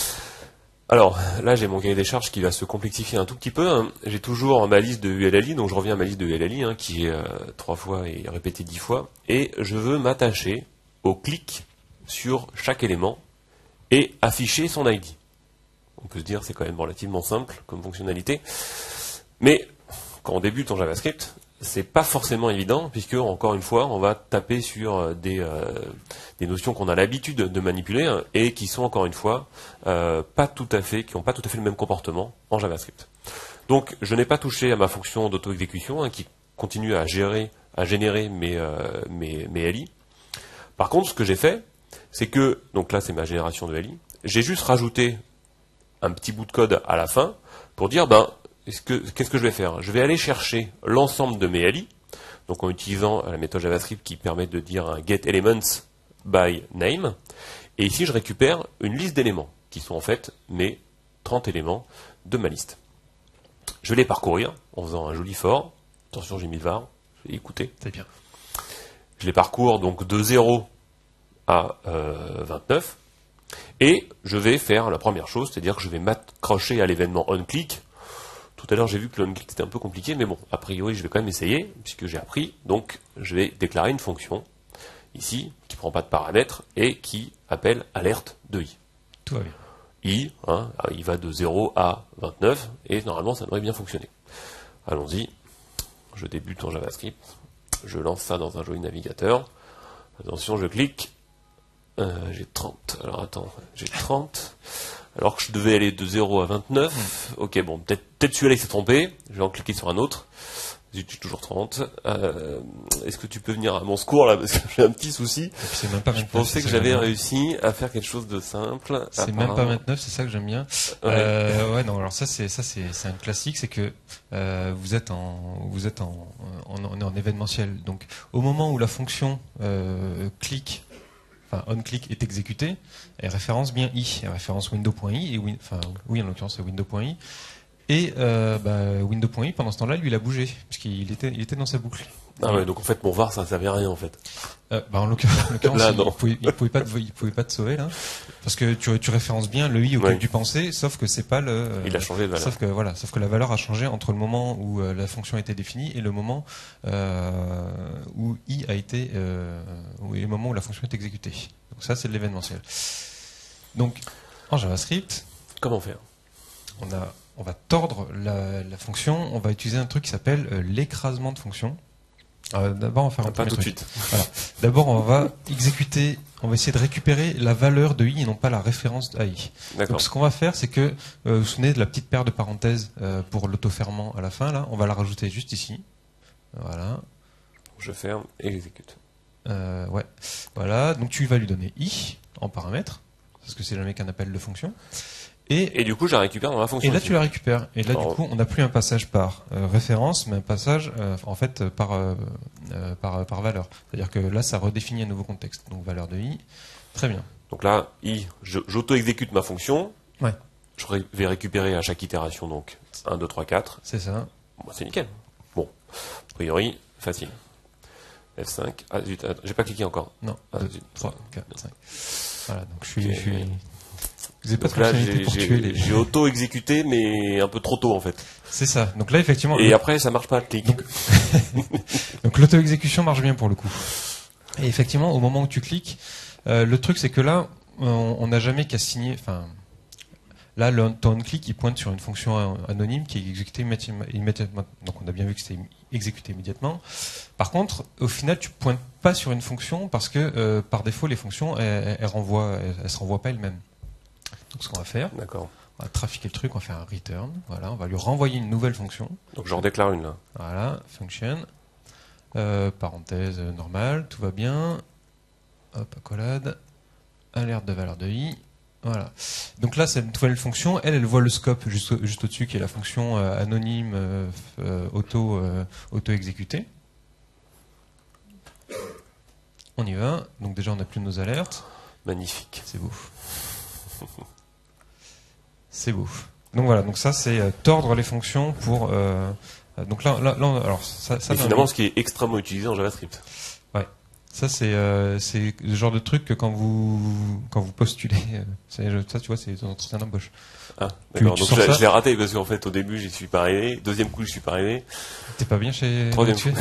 Alors là, j'ai mon cahier des charges qui va se complexifier un tout petit peu. Hein. J'ai toujours ma liste de U L L I, donc je reviens à ma liste de U L L I hein, qui est euh, trois fois et répétée dix fois. Et je veux m'attacher au clic sur chaque élément et afficher son I D. On peut se dire c'est quand même relativement simple comme fonctionnalité. Mais quand on débute en JavaScript, c'est pas forcément évident, puisque encore une fois, on va taper sur des, euh, des notions qu'on a l'habitude de manipuler hein, et qui sont encore une fois euh, pas tout à fait, qui n'ont pas tout à fait le même comportement en JavaScript. Donc, je n'ai pas touché à ma fonction d'auto-exécution hein, qui continue à gérer, à générer mes, euh, mes, mes L I. Par contre, ce que j'ai fait, c'est que, donc là, c'est ma génération de L I. J'ai juste rajouté un petit bout de code à la fin pour dire, ben Qu'est-ce que, qu'est-ce que je vais faire? Je vais aller chercher l'ensemble de mes L I, donc en utilisant la méthode JavaScript qui permet de dire un getElements by name, et ici je récupère une liste d'éléments, qui sont en fait mes trente éléments de ma liste. Je vais les parcourir en faisant un joli for, attention j'ai mis le var, je vais écouter. C'est bien. Je les parcours donc de zéro à euh, vingt-neuf, et je vais faire la première chose, c'est-à-dire que je vais m'accrocher à l'événement onClick. Tout à l'heure, j'ai vu que l'onClick était un peu compliqué, mais bon, a priori, je vais quand même essayer, puisque j'ai appris. Donc, je vais déclarer une fonction, ici, qui ne prend pas de paramètres, et qui appelle alerte de i. Tout va bien. I, hein, il va de zéro à vingt-neuf, et normalement, ça devrait bien fonctionner. Allons-y. Je débute en JavaScript. Je lance ça dans un joli navigateur. Attention, je clique. Euh, j'ai trente. Alors, attends, j'ai trente. Alors que je devais aller de zéro à vingt-neuf. Ok, bon, peut-être peut-être celui-là il s'est trompé. Je vais en cliquer sur un autre. J'ai toujours trente. Euh, Est-ce que tu peux venir à mon secours là? Parce que j'ai un petit souci. Même pas je pensais que j'avais réussi à faire quelque chose de simple. C'est même pas vingt-neuf, c'est ça que j'aime bien. Ouais. Euh, ouais, non, alors ça c'est ça c'est c'est un classique, c'est que euh, vous êtes en vous êtes en en, en, en événementiel. Donc au moment où la fonction euh, clique, enfin onClick est exécutée, elle référence bien i, elle référence window.i et win, enfin oui en l'occurrence c'est window.i. Et euh, bah, Windows.i, pendant ce temps-là, lui, il a bougé, puisqu'il était, il était dans sa boucle. Ah ouais, donc en fait, mon var, ça ne servait à rien, en fait. Euh, bah, en l'occurrence, Là, il, non. il, pouvait, il pouvait pas te, il pouvait pas te sauver, là. Parce que tu, tu références bien le i auquel Ouais. tu pensais, sauf que c'est pas le... euh, Il a changé de valeur. Sauf que, voilà, sauf que la valeur a changé entre le moment où euh, la fonction a été définie et le moment euh, où i a été, euh, où, et le moment où la fonction est exécutée. Donc ça, c'est de l'événementiel. Donc, en JavaScript, Comment faire? on a, on va tordre la, la fonction, on va utiliser un truc qui s'appelle euh, l'écrasement de fonction. Euh, D'abord, on va faire un Pas premier tout de truc. suite. Voilà. D'abord, on va exécuter, on va essayer de récupérer la valeur de i et non pas la référence à i. D'accord. Donc, ce qu'on va faire, c'est que, euh, vous vous souvenez de la petite paire de parenthèses euh, pour l'autofermement à la fin, là, on va la rajouter juste ici. Voilà. Je ferme et j'exécute. Euh, ouais. Voilà. Donc, tu vas lui donner i en paramètre, parce que c'est jamais qu'un appel de fonction. Et Et du coup, je la récupère dans la fonction. Et là, aussi. tu la récupères. Et là, Alors, du coup, on n'a plus un passage par euh, référence, mais un passage, euh, en fait, euh, par, euh, euh, par, par valeur. C'est-à-dire que là, ça redéfinit un nouveau contexte. Donc, valeur de i. Très bien. Donc là, i, je- j'auto-exécute ma fonction. Ouais. Je ré- vais récupérer à chaque itération, donc un, deux, trois, quatre. C'est ça. Bon, c'est nickel. Bon, a priori, facile. F cinq. Ah, zut, attends, j'ai pas cliqué encore. Non. Ah, deux, zut. trois, quatre, cinq. Voilà. Donc, je suis, Ok. je suis... Vous n'avez pas de Donc là, fonctionnalité j'ai pour tuer j'ai- les... j'ai auto-exécuté, mais un peu trop tôt, en fait. C'est ça. Donc là, effectivement... Et le- après, ça marche pas, le clic. Donc, Donc l'auto-exécution marche bien pour le coup. Et effectivement, au moment où tu cliques, euh, le truc c'est que là, on on n'a jamais qu'à signer. Enfin, là, le, ton on-click il pointe sur une fonction euh, anonyme qui est exécutée immédi- immédiatement. Donc on a bien vu que c'était exécuté immédiatement. Par contre, au final, tu pointes pas sur une fonction parce que euh, par défaut, les fonctions elles, elles renvoient, elles, elles se renvoient pas elles-mêmes. Donc ce qu'on va faire, D'accord. on va trafiquer le truc, on va faire un return. Voilà, on va lui renvoyer une nouvelle fonction. Donc j'en déclare une, là. Voilà, function, euh, parenthèse euh, normale, tout va bien. Hop, accolade, alerte de valeur de i. Voilà. Donc là, cette nouvelle fonction, elle, elle voit le scope juste, au- juste au-dessus, qui est la fonction euh, anonyme euh, f- euh, auto, euh, auto-exécutée. On y va. Donc déjà, on n'a plus nos alertes. Magnifique. C'est beau. C'est beau. Donc voilà, donc ça, c'est euh, tordre les fonctions pour... euh, euh, donc là, là, là, on- alors ça, ça Et dans finalement, le- ce qui est extrêmement utilisé en JavaScript. Ça, c'est euh, c'est le genre de truc que quand vous, quand vous postulez, euh, c'est- ça, tu vois, c'est des entretiens d'embauche. Ah, Tu- d'accord. tu Donc sors je, ça je l'ai raté parce qu'en fait, au début, j'y suis pas arrivé. Deuxième coup, je suis pas arrivé. T'es pas bien chez Troisième chez-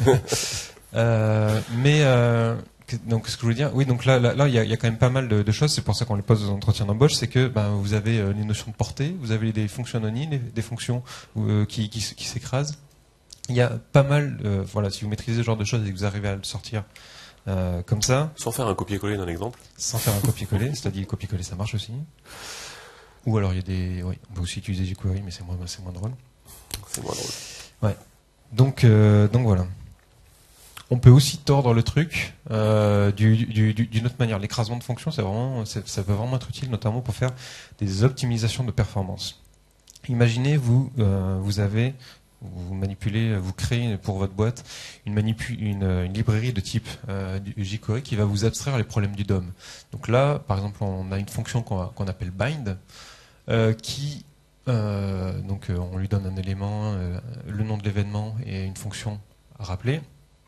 Euh, mais euh, que- donc ce que je voulais dire, oui, donc là, là, là, il y a, il y a quand même pas mal de, de choses. C'est pour ça qu'on les pose aux entretiens d'embauche, c'est que ben, vous avez euh, les notions de portée, vous avez des fonctions anonymes, des, des fonctions euh, qui, qui, s- qui s'écrasent. Il y a pas mal, euh, voilà, si vous maîtrisez ce genre de choses et que vous arrivez à le sortir euh, comme ça, Sans faire un copier-coller d'un exemple. sans faire un copier-coller, c'est-à-dire le copier-coller, ça marche aussi. Ou alors il y a des, oui, on peut aussi utiliser jQuery, mais c'est moins, c'est moins drôle. C'est moins drôle. Donc, euh, donc voilà. On peut aussi tordre le truc euh, du- du- du- d'une autre manière. L'écrasement de fonction, c'est vraiment, c'est- ça peut vraiment être utile, notamment pour faire des optimisations de performance. Imaginez, vous, euh, vous avez, vous manipulez, vous créez pour votre boîte une, manipu- une, une librairie de type euh, du jQuery qui va vous abstraire les problèmes du D O M. Donc là, par exemple, on a une fonction qu'on qu'on appelle bind, euh, qui euh, donc euh, on lui donne un élément, euh, le nom de l'événement et une fonction à rappeler.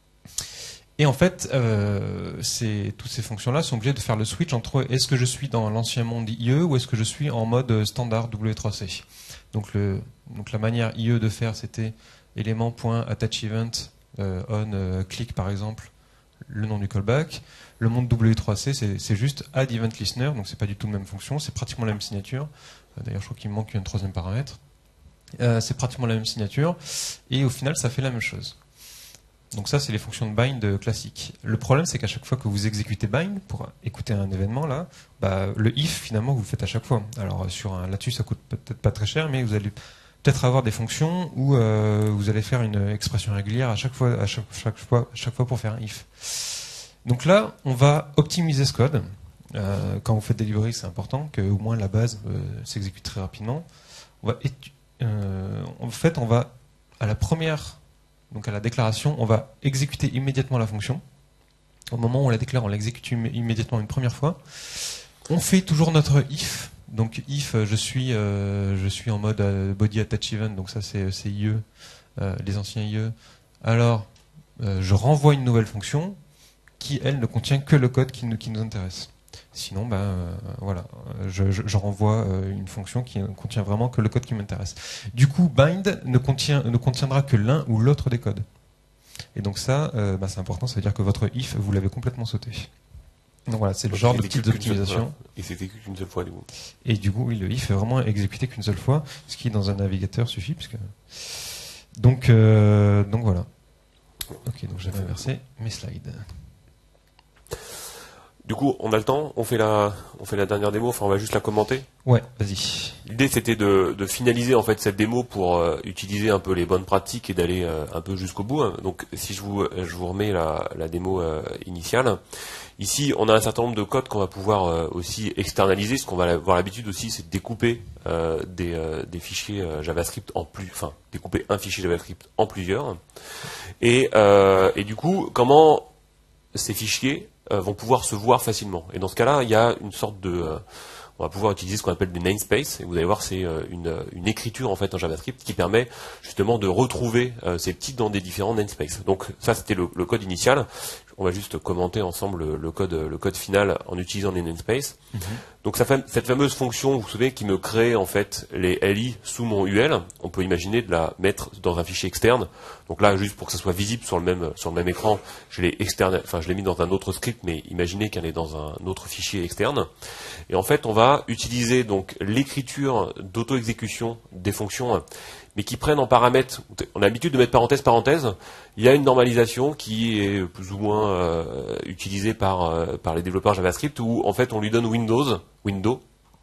Et en fait, euh, c'est- toutes ces fonctions-là sont obligées de faire le switch entre est-ce que je suis dans l'ancien monde I E ou est-ce que je suis en mode standard W trois C. Donc, le, donc la manière I E de faire, c'était élément.attachEvent euh, on euh, click par exemple, le nom du callback. Le monde W trois C, c'est c'est juste add event listener, donc c'est pas du tout la même fonction, c'est pratiquement la même signature. Euh, D'ailleurs, je crois qu'il me manque un troisième paramètre. Euh, c'est pratiquement la même signature, et au final, ça fait la même chose. Donc ça, c'est les fonctions de bind classiques. Le problème, c'est qu'à chaque fois que vous exécutez bind pour écouter un événement, là, bah, le if, finalement, vous le faites à chaque fois. Alors sur un là-dessus, ça coûte peut-être pas très cher, mais vous allez peut-être avoir des fonctions où euh, vous allez faire une expression régulière à chaque fois, à chaque, chaque fois, à chaque fois pour faire un if. Donc là, on va optimiser ce code. Euh, quand vous faites des librairies, c'est important que au moins la base euh, s'exécute très rapidement. On va étu- euh, en fait, on va à la première, donc à la déclaration, on va exécuter immédiatement la fonction. Au moment où on la déclare, on l'exécute immé- immédiatement une première fois. On fait toujours notre if Donc if je suis euh, je suis en mode euh, body attach event, donc ça c'est c'est I E, euh, les anciens I E. Alors euh, je renvoie une nouvelle fonction qui elle ne contient que le code qui nous qui nous intéresse. Sinon, ben euh, voilà, je, je, je renvoie euh, une fonction qui ne contient vraiment que le code qui m'intéresse. Du coup, bind ne contient ne contiendra que l'un ou l'autre des codes. Et donc ça, euh, ben, c'est important, ça veut dire que votre if vous l'avez complètement sauté. Donc voilà, c'est le genre de petite optimisation. Et c'est exécuté qu'une seule fois, du coup. Et du coup, oui, le if est vraiment exécuté qu'une seule fois, ce qui dans un navigateur suffit, puisque. Donc, euh, donc voilà. Ok, donc j'avais inversé mes slides. Du coup, on a le temps, on fait la, on fait la dernière démo, enfin on va juste la commenter. Ouais, vas-y. L'idée c'était de, de finaliser en fait cette démo pour euh, utiliser un peu les bonnes pratiques et d'aller euh, un peu jusqu'au bout. Donc si je vous, je vous remets la, la démo euh, initiale, ici on a un certain nombre de codes qu'on va pouvoir euh, aussi externaliser. Ce qu'on va avoir l'habitude aussi, c'est de découper euh, des, euh, des fichiers euh, JavaScript en plus, enfin découper un fichier JavaScript en plusieurs. Et, euh, et du coup, comment ces fichiers vont pouvoir se voir facilement. Et dans ce cas-là, il y a une sorte de... Euh, on va pouvoir utiliser ce qu'on appelle des namespaces. Et vous allez voir, c'est euh, une, une écriture en fait en JavaScript qui permet justement de retrouver euh, ces petits dans des différents namespaces. Donc ça, c'était le, le code initial. On va juste commenter ensemble le, le code, le code final en utilisant les namespaces. Mm-hmm. Donc ça fait, cette fameuse fonction, vous vous souvenez, qui me crée en fait les L I sous mon U L, on peut imaginer de la mettre dans un fichier externe. Donc là, juste pour que ça soit visible sur le même sur le même écran, je l'ai externe, enfin je l'ai mis dans un autre script, mais imaginez qu'elle est dans un autre fichier externe. Et en fait, on va utiliser donc l'écriture d'auto-exécution des fonctions, mais qui prennent en paramètre, on a l'habitude de mettre parenthèse, parenthèse, il y a une normalisation qui est plus ou moins euh, utilisée par, euh, par les développeurs JavaScript, où en fait on lui donne Windows, Windows,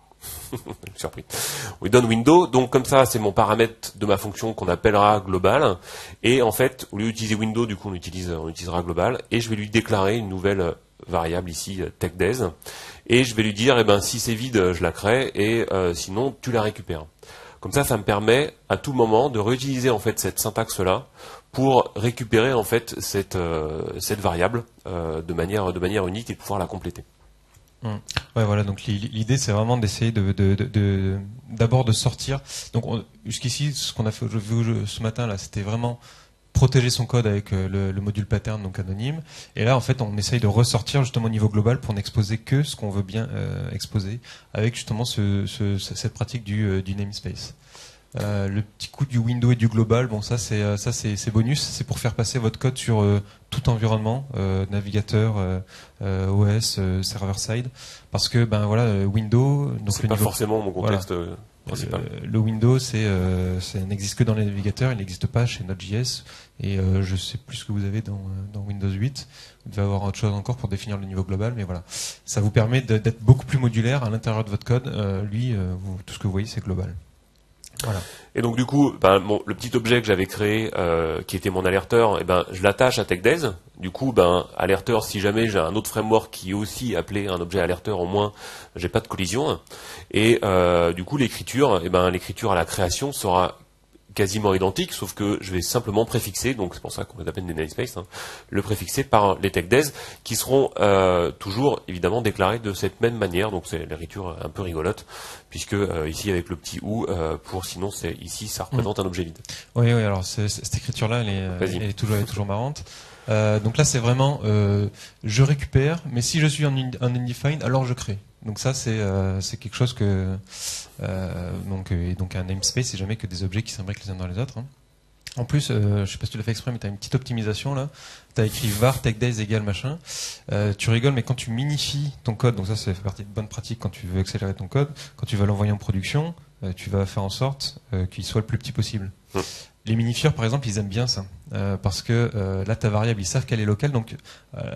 surpris, on lui donne Windows, donc comme ça c'est mon paramètre de ma fonction qu'on appellera global, et en fait au lieu d'utiliser Windows, du coup on, utilise, on utilisera global, et je vais lui déclarer une nouvelle variable ici, TechDes, et je vais lui dire, eh ben, si c'est vide, je la crée, et euh, sinon tu la récupères. Comme ça, ça me permet à tout moment de réutiliser en fait cette syntaxe-là pour récupérer en fait cette, euh, cette variable euh, de manière de manière unique et de pouvoir la compléter. Mmh. Ouais, voilà. Donc l'idée, c'est vraiment d'essayer de, de, de, de d'abord de sortir. Donc on, jusqu'ici, ce qu'on a fait ce matin là, c'était vraiment protéger son code avec le, le module pattern, donc anonyme. Et là, en fait, on essaye de ressortir justement au niveau global pour n'exposer que ce qu'on veut bien euh, exposer, avec justement ce, ce, cette pratique du, euh, du namespace. Euh, le petit coup du window et du global, bon, ça c'est ça c'est, c'est bonus, c'est pour faire passer votre code sur euh, tout environnement, euh, navigateur, euh, euh, O S, euh, server side, parce que ben voilà, window. Donc c'est le pas niveau, forcément mon contexte. Voilà. Principal. Le, le Windows, c'est, euh, ça n'existe que dans les navigateurs, il n'existe pas chez Node.js. Et euh, je sais plus ce que vous avez dans, dans Windows huit. Vous devez avoir autre chose encore pour définir le niveau global, mais voilà. Ça vous permet de, d'être beaucoup plus modulaire à l'intérieur de votre code. Euh, lui, euh, vous, tout ce que vous voyez, c'est global. Voilà. Et donc du coup, ben, mon, le petit objet que j'avais créé, euh, qui était mon alerteur, eh ben, je l'attache à TechDes. Du coup, ben, alerteur, si jamais j'ai un autre framework qui est aussi appelé un objet alerteur, au moins, j'ai pas de collision. Et euh, du coup, l'écriture, eh ben, l'écriture à la création sera quasiment identique, sauf que je vais simplement préfixer, donc c'est pour ça qu'on appelle des namespaces, hein, le préfixer par les TechDes, qui seront euh, toujours évidemment déclarés de cette même manière. Donc c'est l'écriture un peu rigolote, puisque euh, ici avec le petit ou, euh, pour sinon c'est ici ça représente mmh. un objet vide. Oui, oui. Alors c'est, c'est, cette écriture-là, elle est, elle est toujours, elle est toujours marrante. Euh, donc là, c'est vraiment, euh, je récupère, mais si je suis en, un undefined, alors je crée. Donc ça, c'est euh, c'est quelque chose que euh, donc et donc un namespace, c'est jamais que des objets qui s'imbriquent les uns dans les autres. Hein. En plus, euh, je sais pas si tu l'as fait exprès, mais tu as une petite optimisation là. Tu as écrit var techdays égale machin. Euh, tu rigoles, mais quand tu minifies ton code, donc ça c'est partie de bonne pratique quand tu veux accélérer ton code, quand tu vas l'envoyer en production, euh, tu vas faire en sorte euh, qu'il soit le plus petit possible. Mmh. Les minifieurs, par exemple, ils aiment bien ça, euh, parce que euh, là, ta variable, ils savent qu'elle est locale, donc euh,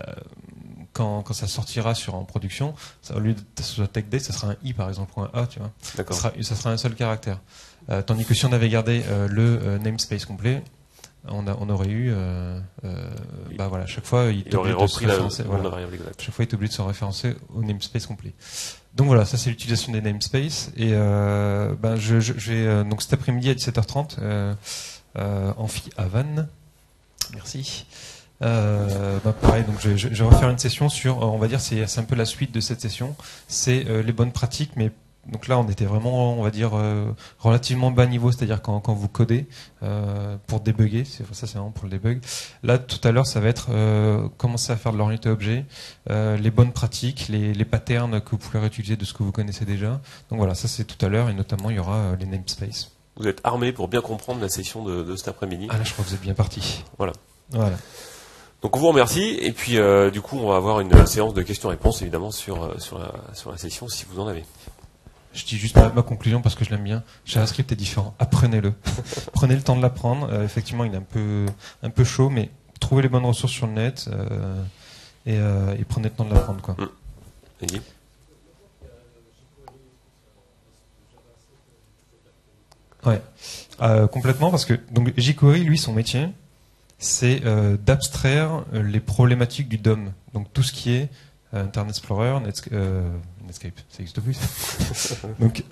quand, quand ça sortira sur en production, ça, au lieu de sur TechDay, ça sera un i par exemple ou un a, tu vois. D'accord. Ça sera, ça sera un seul caractère. Euh, tandis que si on avait gardé euh, le euh, namespace complet, on, a, on aurait eu, euh, euh, bah voilà, chaque fois, il, il aurait repris la, voilà, la variable exacte. Chaque fois, il est obligé de se référencer au namespace complet. Donc voilà, ça c'est l'utilisation des namespaces. Et euh, ben je, je, je vais euh, donc cet après-midi à dix-sept heures trente. Euh, Euh, Amphi à Vannes. Merci. Euh, bah pareil, donc je, je, je vais refaire une session sur, on va dire, c'est, c'est un peu la suite de cette session. C'est euh, les bonnes pratiques, mais donc là, on était vraiment, on va dire, euh, relativement bas niveau, c'est-à-dire quand, quand vous codez euh, pour débugger, c'est, ça c'est vraiment pour le debug. Là, tout à l'heure, ça va être euh, commencer à faire de l'orienté objet, euh, les bonnes pratiques, les, les patterns que vous pouvez réutiliser de ce que vous connaissez déjà. Donc voilà, ça c'est tout à l'heure, et notamment il y aura euh, les namespaces. Vous êtes armé pour bien comprendre la session de, de cet après-midi. Ah là, je crois que vous êtes bien parti. Voilà. Voilà. Donc on vous remercie, et puis euh, du coup on va avoir une séance de questions-réponses évidemment sur, euh, sur, la, sur la session si vous en avez. Je dis juste ma, ma conclusion parce que je l'aime bien. JavaScript est différent. Apprenez-le. Prenez le temps de l'apprendre. Euh, effectivement, il est un peu, un peu chaud, mais trouvez les bonnes ressources sur le net euh, et, euh, et prenez le temps de l'apprendre, quoi. Mmh. Et ouais, euh, complètement, parce que donc jQuery, lui, son métier, c'est euh, d'abstraire les problématiques du D O M. Donc tout ce qui est euh, Internet Explorer, Net, euh, Netscape, ça n'existe plus. Donc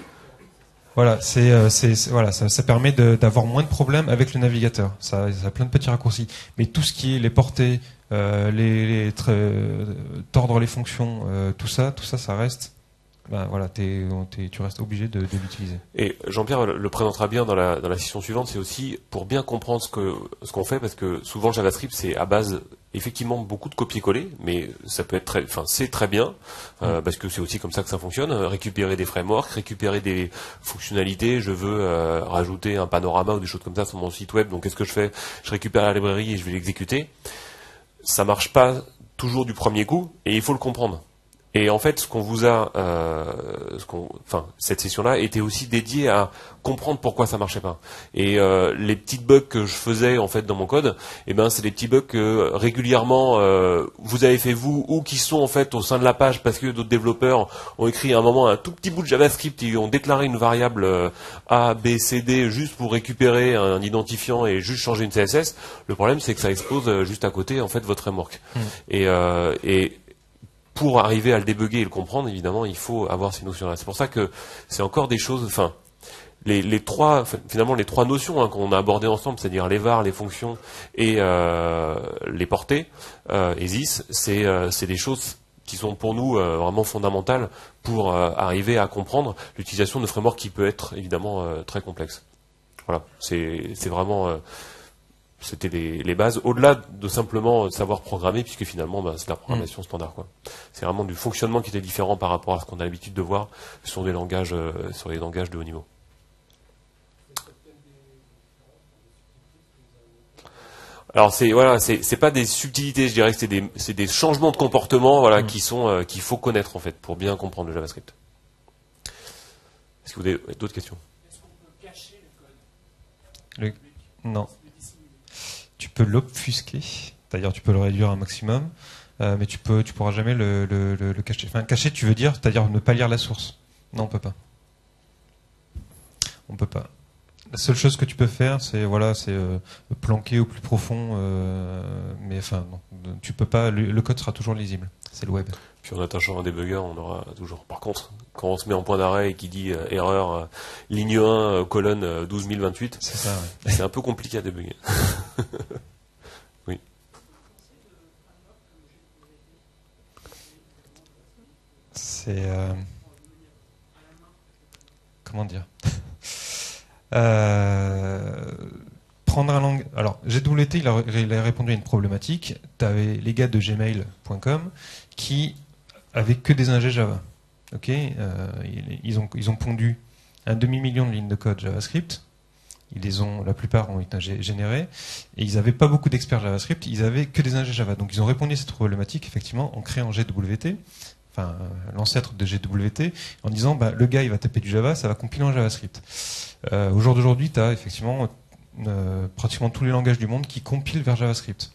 voilà, c'est, euh, c'est, c'est voilà, ça, ça permet de, d'avoir moins de problèmes avec le navigateur. Ça, ça a plein de petits raccourcis. Mais tout ce qui est les portées, euh, les, les euh, tordre les fonctions, euh, tout ça, tout ça, ça reste. Ben voilà, t'es, t'es, tu restes obligé de, de l'utiliser. Et Jean-Pierre le présentera bien dans la, dans la session suivante, c'est aussi pour bien comprendre ce, que, ce qu'on fait, parce que souvent le JavaScript c'est à base effectivement beaucoup de copier-coller, mais ça peut être très, enfin c'est très bien, euh, parce que c'est aussi comme ça que ça fonctionne, récupérer des frameworks, récupérer des fonctionnalités, je veux euh, rajouter un panorama ou des choses comme ça sur mon site web, donc qu'est-ce que je fais? Je récupère la librairie et je vais l'exécuter. Ça marche pas toujours du premier coup, et il faut le comprendre. Et en fait, ce qu'on vous a, euh, ce qu'on, enfin, cette session-là était aussi dédiée à comprendre pourquoi ça marchait pas. Et euh, les petites bugs que je faisais en fait dans mon code, eh ben, c'est des petits bugs que régulièrement euh, vous avez fait vous ou qui sont en fait au sein de la page parce que d'autres développeurs ont écrit à un moment un tout petit bout de JavaScript et ont déclaré une variable euh, A, B, C, D juste pour récupérer un identifiant et juste changer une C S S. Le problème, c'est que ça expose euh, juste à côté en fait votre framework. Mmh. Et, euh, et pour arriver à le débugger et le comprendre, évidemment, il faut avoir ces notions-là. C'est pour ça que c'est encore des choses, enfin, les, les trois, finalement, les trois notions hein, qu'on a abordées ensemble, c'est-à-dire les var, les fonctions et euh, les portées, euh, et this, c'est, euh, c'est des choses qui sont pour nous euh, vraiment fondamentales pour euh, arriver à comprendre l'utilisation de framework qui peut être évidemment euh, très complexe. Voilà, c'est, c'est vraiment... Euh, C'était les, les bases, au-delà de simplement savoir programmer, puisque finalement, bah, c'est la programmation standard, quoi. C'est vraiment du fonctionnement qui était différent par rapport à ce qu'on a l'habitude de voir sur des langages, euh, sur les langages de haut niveau. Alors c'est voilà, c'est c'est pas des subtilités, je dirais que c'est des c'est des changements de comportement, voilà, mmh. qui sont euh, qu'il faut connaître en fait pour bien comprendre le JavaScript. Est-ce que vous avez d'autres questions? Est-ce qu'on peut cacher le code? Le... Non. Tu peux l'obfusquer, c'est-à-dire tu peux le réduire à un maximum, euh, mais tu peux, tu pourras jamais le, le, le, le cacher. Enfin, cacher, tu veux dire, c'est-à-dire ne pas lire la source. Non, on peut pas. On peut pas. La seule chose que tu peux faire, c'est voilà, c'est euh, planquer au plus profond, euh, mais enfin, non, tu peux pas. Le, le code sera toujours lisible. C'est le web. Puis en attachant un débugger, on aura toujours. Par contre, quand on se met en point d'arrêt et qui dit euh, erreur euh, ligne un euh, colonne euh, douze mille vingt-huit, c'est ça. Ouais. C'est un peu compliqué à débugger. Oui. C'est euh, comment dire euh, prendre un langage. Alors G W T, il a, il a répondu à une problématique. Tu avais les gars de gmail point com qui avaient que des ingés Java. Ok, euh, ils, ont, ils ont pondu un demi-million de lignes de code JavaScript. Ils les ont, la plupart ont été générés. Et ils n'avaient pas beaucoup d'experts JavaScript. Ils avaient que des ingés Java. Donc ils ont répondu à cette problématique, effectivement, en créant G W T, enfin l'ancêtre de G W T, en disant bah, le gars il va taper du Java, ça va compiler en JavaScript. Euh, au jour d'aujourd'hui, tu as effectivement euh, pratiquement tous les langages du monde qui compilent vers JavaScript.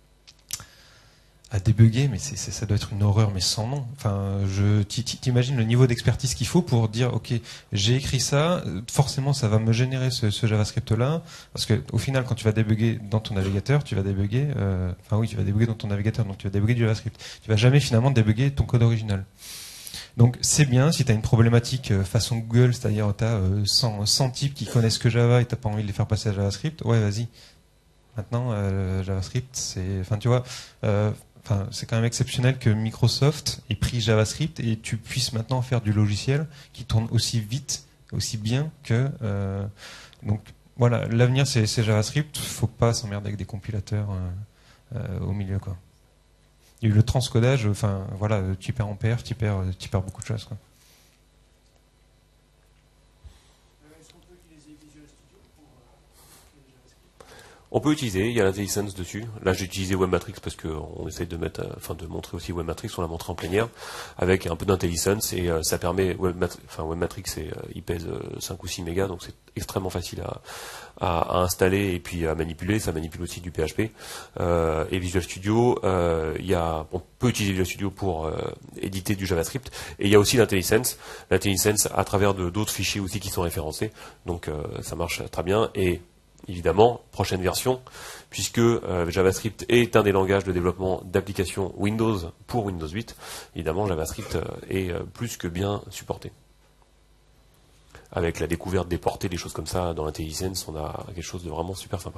À débugger, mais c'est, c'est, ça doit être une horreur, mais sans nom. Enfin, je t'imagines le niveau d'expertise qu'il faut pour dire, ok, j'ai écrit ça, forcément ça va me générer ce, ce JavaScript-là, parce que au final, quand tu vas débugger dans ton navigateur, tu vas débugger, euh, enfin oui, tu vas débugger dans ton navigateur, donc tu vas débugger du JavaScript. Tu vas jamais finalement débugger ton code original. Donc c'est bien si tu as une problématique euh, façon Google, c'est-à-dire tu as euh, cent, cent types qui connaissent que Java et tu n'as pas envie de les faire passer à JavaScript, ouais, vas-y. Maintenant, euh, JavaScript, c'est, enfin tu vois. Euh, enfin, c'est quand même exceptionnel que Microsoft ait pris JavaScript et tu puisses maintenant faire du logiciel qui tourne aussi vite, aussi bien que. Euh, donc voilà, l'avenir c'est JavaScript. Faut pas s'emmerder avec des compilateurs euh, euh, au milieu, quoi. Il y a eu le transcodage. Enfin voilà, tu perds en P R, tu perds, tu perds beaucoup de choses, quoi. On peut utiliser, il y a l'IntelliSense dessus. Là, j'ai utilisé WebMatrix parce qu'on essaye de mettre, enfin, de montrer aussi WebMatrix, on l'a montré en plénière, avec un peu d'IntelliSense, et euh, ça permet, WebMatrix, enfin, WebMatrix, c'est, euh, il pèse euh, cinq ou six mégas, donc c'est extrêmement facile à, à, à installer et puis à manipuler. Ça manipule aussi du P H P. Euh, et Visual Studio, euh, il y a, on peut utiliser Visual Studio pour euh, éditer du JavaScript, et il y a aussi l'IntelliSense, l'IntelliSense à travers de, d'autres fichiers aussi qui sont référencés, donc euh, ça marche très bien. Et évidemment, prochaine version, puisque euh, JavaScript est un des langages de développement d'applications Windows pour Windows huit, évidemment JavaScript euh, est euh, plus que bien supporté. Avec la découverte des portées, des choses comme ça, dans l'IntelliSense, on a quelque chose de vraiment super sympa.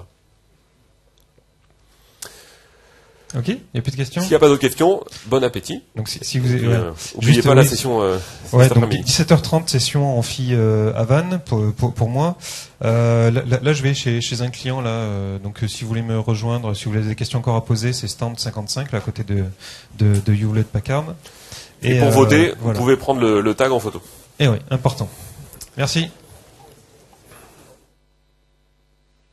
Ok, il n'y a plus de questions. S'il n'y a pas d'autres questions, bon appétit. Donc si, si vous n'oubliez ouais. euh, pas oui, la session euh, ouais, donc dix-sept heures trente, session amphi euh, à Vannes pour, pour, pour moi. Euh, là, là, je vais chez, chez un client là. Euh, donc si vous voulez me rejoindre, si vous avez des questions encore à poser, c'est stand cinquante-cinq là à côté de de, de Hewlett Packard. Et, et pour euh, voter, voilà. Vous pouvez prendre le, le tag en photo. Et oui, important. Merci.